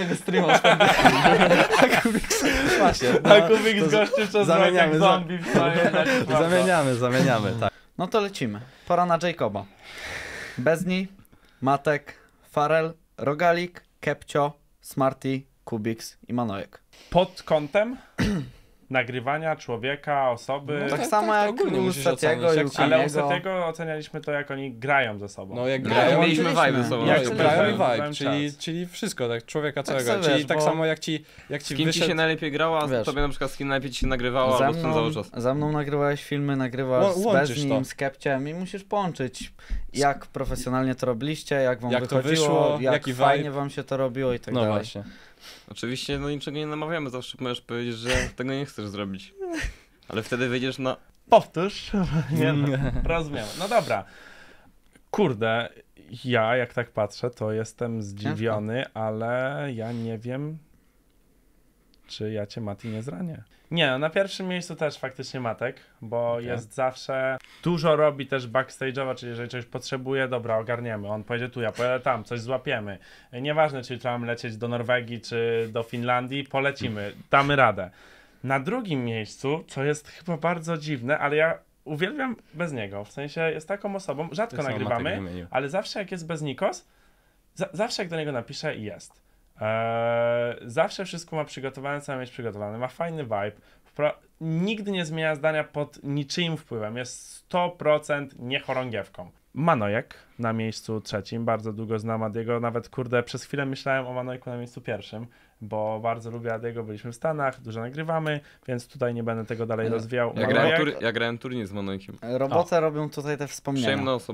a Kubiks, właśnie, no, A Kubiks to z- gościu przez zamieniamy, jak za- zombie wstaje na czwarta. zamieniamy, zamieniamy, tak. No to lecimy. Pora na Jacoba. Bezni, Matek, Farel, Rogalik, Kepcio, Smarty, Kubiks i Manojek. Pod kątem nagrywania człowieka, osoby. No tak, tak, samo tak, jak ogólnie u musisz Setiego ocenić, i jak u ci- Ale u Kamiego. Setiego ocenialiśmy to, jak oni grają ze sobą. No jak No, grają, to mieliśmy widzieliśmy. vibe ze sobą. Jak jak to grają i widziałem, vibe, czyli, czas. czyli wszystko, tak, człowieka Tak całego, sobie, czyli wiesz, tak bo- samo jak ci, jak ci Z kim ci się wyszedł... najlepiej grało, a Wiesz. tobie na przykład z kim najlepiej ci się nagrywało, Ze albo spędzało mną, czas. ze mną nagrywałeś filmy, nagrywasz Ło- z łączysz Beznim, to. z Kepciem i musisz połączyć, jak profesjonalnie to robiliście, jak wam Jak to wychodziło, wyszło, jak jaki fajnie vibe. wam się to robiło i tak No dalej. właśnie. Oczywiście no niczego nie namawiamy, zawsze możesz powiedzieć, że tego nie chcesz zrobić. Ale wtedy wyjdziesz na... Powtórz. Nie no, rozumiem. No dobra. Kurde, ja jak tak patrzę, to jestem zdziwiony, ale ja nie wiem, czy ja cię, Mati, nie zranię. Nie, no na pierwszym miejscu też faktycznie Matek, bo Okej. jest zawsze, dużo robi też backstage'owo, czyli jeżeli coś potrzebuje, dobra, ogarniemy, on pojedzie tu, ja pojadę tam, coś złapiemy. Nieważne, czy trzeba lecieć do Norwegii, czy do Finlandii, polecimy, damy radę. Na drugim miejscu, co jest chyba bardzo dziwne, ale ja uwielbiam bez niego, w sensie jest taką osobą, rzadko To samo nagrywamy, Matek wymienił. ale zawsze jak jest bez Nikos, za, zawsze jak do niego napiszę, jest. Eee, zawsze wszystko ma przygotowane, co ma mieć przygotowane, ma fajny vibe, wpro- nigdy nie zmienia zdania pod niczyim wpływem, jest sto procent niechorągiewką. Manojek na miejscu trzecim, bardzo długo znam Adiego, nawet kurde przez chwilę myślałem o Manojku na miejscu pierwszym, bo bardzo lubię Adiego, byliśmy w Stanach, dużo nagrywamy, więc tutaj nie będę tego dalej Ale rozwijał. Ja Manojek- grałem, tur... ja grałem turniej z Manojkiem. Robotę robią tutaj te wspomnienia. Przyjemna osoba.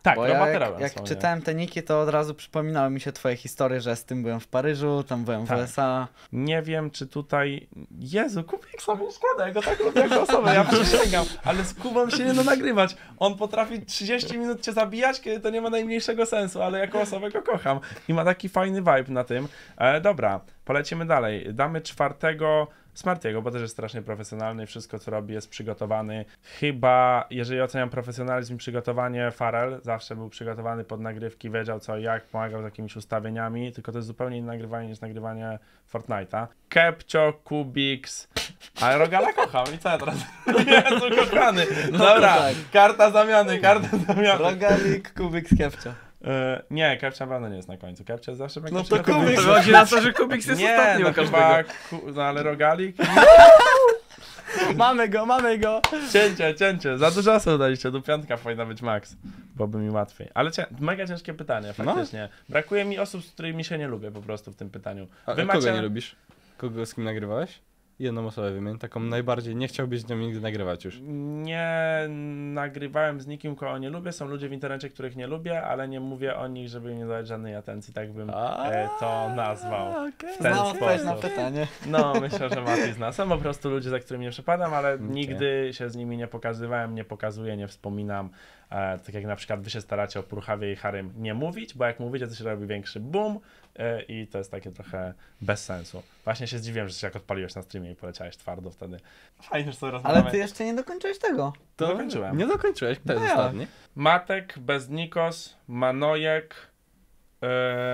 Tak, Bo ja Roboterem jak, jak są, nie? czytałem te niki, to od razu przypominały mi się twoje historie, że z tym byłem w Paryżu, tam byłem Tak. w U S A. Nie wiem, czy tutaj... Jezu, Kubik sobie szkoda, ja go tak lubię jako osobę, ja przysięgam, ale z Kubą się nie da nagrywać. On potrafi trzydzieści minut cię zabijać, kiedy to nie ma najmniejszego sensu, ale jako osobę go kocham i ma taki fajny vibe na tym. E, dobra, polecimy dalej. Damy czwartego Smartiego, bo też jest strasznie profesjonalny, wszystko co robi jest przygotowany. Chyba, jeżeli oceniam profesjonalizm i przygotowanie, Farel zawsze był przygotowany pod nagrywki, wiedział co i jak, pomagał z jakimiś ustawieniami, tylko to jest zupełnie inne nagrywanie niż nagrywanie Fortnite'a. Kepcio, Kubiks, a Rogala kocham i co ja teraz? Jezu, kochany. Dobra, tak. karta zamiany, karta zamiany. Rogalik, Kubik z Kepcio. E, nie, Kepcia pewno nie jest na końcu. Kepcia jest zawsze mega No to przygotowany. Kubik. To chodzi na to, że Kubiks jest Nie, ostatni no u każdego. chyba, ku, no ale Rogalik? Mamy go, mamy go! Cięcie, cięcie. Za dużo osób daliście, do piątka powinna być max. Byłoby mi łatwiej. Ale cię, mega ciężkie pytanie, faktycznie. Brakuje mi osób, z którymi się nie lubię po prostu w tym pytaniu. A, Wy a macie... kogo nie lubisz? Kogo z kim nagrywałeś? Jedną osobę wymień, taką najbardziej nie chciałbyś z nią nigdy nagrywać już. Nie nagrywałem z nikim, kogo nie lubię. Są ludzie w internecie, których nie lubię, ale nie mówię o nich, żeby im nie dawać żadnej atencji, tak bym e, to nazwał. W ten Znam odpowiedź na sposób. pytanie. No, myślę, że Mati zna. Są po prostu ludzie, za którymi nie przepadam, ale Okay. nigdy się z nimi nie pokazywałem, nie pokazuję, nie wspominam. E, tak jak na przykład wy się staracie o Purchawie i Harym nie mówić, bo jak mówicie, to się robi większy boom e, i to jest takie trochę bez sensu. Właśnie się zdziwiłem, że się jak odpaliłeś na streamie i poleciałeś twardo wtedy. Fajnie, że sobie rozmawiamy. Ale ty jeszcze nie dokończyłeś tego. To dokończyłem. Nie dokończyłeś, kto jest No jak? ostatni? Matek, Beznikos, Manojek, e,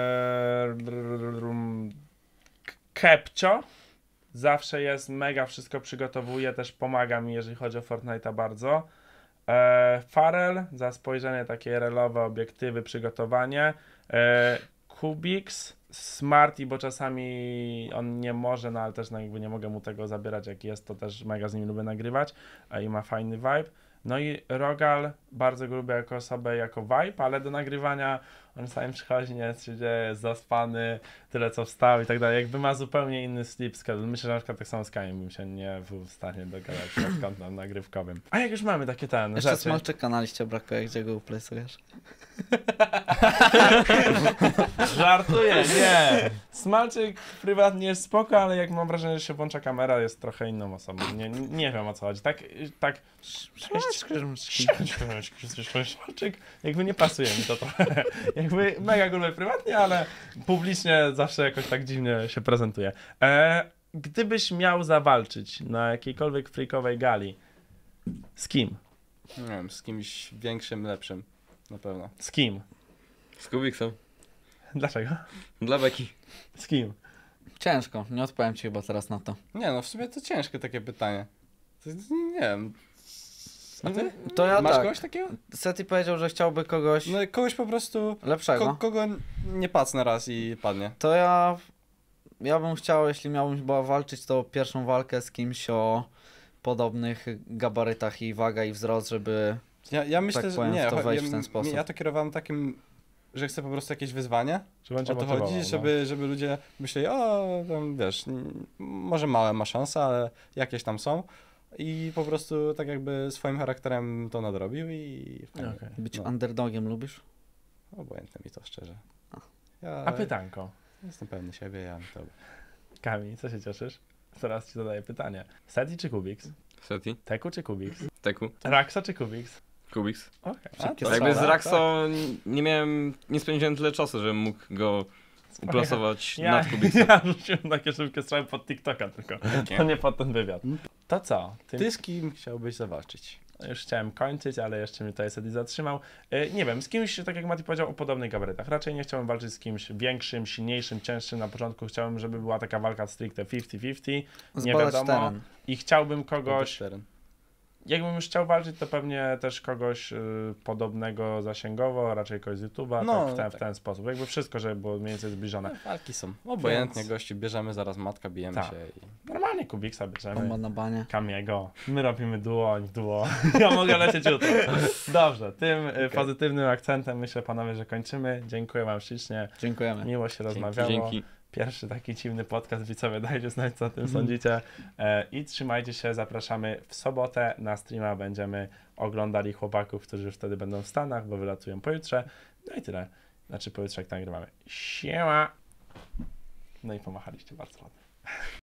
Kepcio. Zawsze jest mega, wszystko przygotowuje, też pomaga mi, jeżeli chodzi o Fortnite'a bardzo. E, Farel, za spojrzenie takie realowe, obiektywy, przygotowanie. E, Kubiks, Smarty, bo czasami on nie może, no ale też no, jakby nie mogę mu tego zabierać, jak jest, to też mega z nim lubię nagrywać e, i ma fajny vibe. No i Rogal, bardzo go lubię jako osobę, jako vibe, ale do nagrywania on sami przychodzi, nie jest się dzieje, jest zaspany, tyle co wstał i tak dalej. Jakby ma zupełnie inny sleep schedule. Myślę, że na przykład tak samo z Kamiem bym się nie był w stanie dogadać pod kątem nagrywkowym. A jak już mamy takie ten Jeszcze rzeczy... Smalczyka na liście brakuje, gdzie go uplejsujesz. Żartuję, nie! Smalczyk prywatnie jest spoko, ale jak mam wrażenie, że się włącza kamera, jest trochę inną osobą. Nie, nie wiem o co chodzi. Tak, tak... Smalczyk jakby nie pasuje mi to trochę. Jakby mega go lubię prywatnie, ale publicznie zawsze jakoś tak dziwnie się prezentuje. E, gdybyś miał zawalczyć na jakiejkolwiek freakowej gali, z kim? Nie wiem, z kimś większym, lepszym. Na pewno. Z kim? Z Kubiksem. Dlaczego? Dla beki. Z kim? Ciężko, nie odpowiem ci chyba teraz na to. Nie no, w sumie to ciężkie takie pytanie. To, nie wiem. A ty? To ja Masz tak. kogoś takiego? Seti powiedział, że chciałby kogoś No kogoś po prostu, lepszego. ko kogo nie pacnę raz i padnie. To ja, ja bym chciał, jeśli miałbym chyba walczyć, to pierwszą walkę z kimś o podobnych gabarytach i waga i wzrost, żeby... Ja, ja myślę, Tak że powiem, nie, w to cho- wejść ja, w ten sposób. Ja to kierowałem takim, że chcę po prostu jakieś wyzwanie. Czy będzie O to motywował, chodzi, no? żeby, żeby ludzie myśleli, o, tam wiesz, n- może małe ma szanse, ale jakieś tam są. I po prostu tak jakby swoim charakterem to nadrobił i fajnie. Okej. Być No. underdogiem lubisz? Obojętne mi to szczerze. Ja A pytanko. jestem pewny siebie, ja mi to... Kami, co się cieszysz? Teraz ci zadaję pytanie. Seti czy Kubiks? Seti. Teku czy Kubiks? Teku. Raxo czy Kubiks? Kubiks. Okej. Szybkie A, to Jakby dobra, z Raxo nie miałem, nie spędziłem tyle czasu, żebym mógł go tak. uplasować Ja, nad Kubiksem. ja rzuciłem takie szybkie strzały pod TikToka tylko. To nie pod ten wywiad. To co? Ty, Ty z kim chciałbyś zawalczyć? Już chciałem kończyć, ale jeszcze mnie tutaj Seti zatrzymał. E, nie wiem, z kimś, tak jak Mati powiedział, o podobnych gabarytach. Raczej nie chciałem walczyć z kimś większym, silniejszym, cięższym. Na początku chciałem, żeby była taka walka stricte pięćdziesiąt pięćdziesiąt. Nie Zbadać wiadomo. teren. I chciałbym kogoś... Teren. Jakbym już chciał walczyć, to pewnie też kogoś y, podobnego zasięgowo, raczej kogoś z YouTube'a, No, tak, w, ten, tak. w ten sposób. Jakby wszystko, żeby było mniej więcej zbliżone. Walki są. Obojętnie Więc- gości, bierzemy zaraz matka, bijemy Tak. się i... Normalnie Kubiksa Bomba bierzemy, na banie. Kamiego, my robimy duo, oni duo. Ja mogę lecieć jutro. Dobrze, tym y, pozytywnym akcentem myślę, panowie, że kończymy. Dziękuję wam ślicznie, Dziękujemy. miło się Dzięki. rozmawiało. Dzięki. pierwszy taki dziwny podcast, widzowie, dajcie znać, co o tym sądzicie. E, I trzymajcie się, zapraszamy w sobotę na streama, będziemy oglądali chłopaków, którzy już wtedy będą w Stanach, bo wylatują pojutrze. No i tyle. Znaczy pojutrze, jak nagrywamy. Siema! No i pomachaliście bardzo ładnie.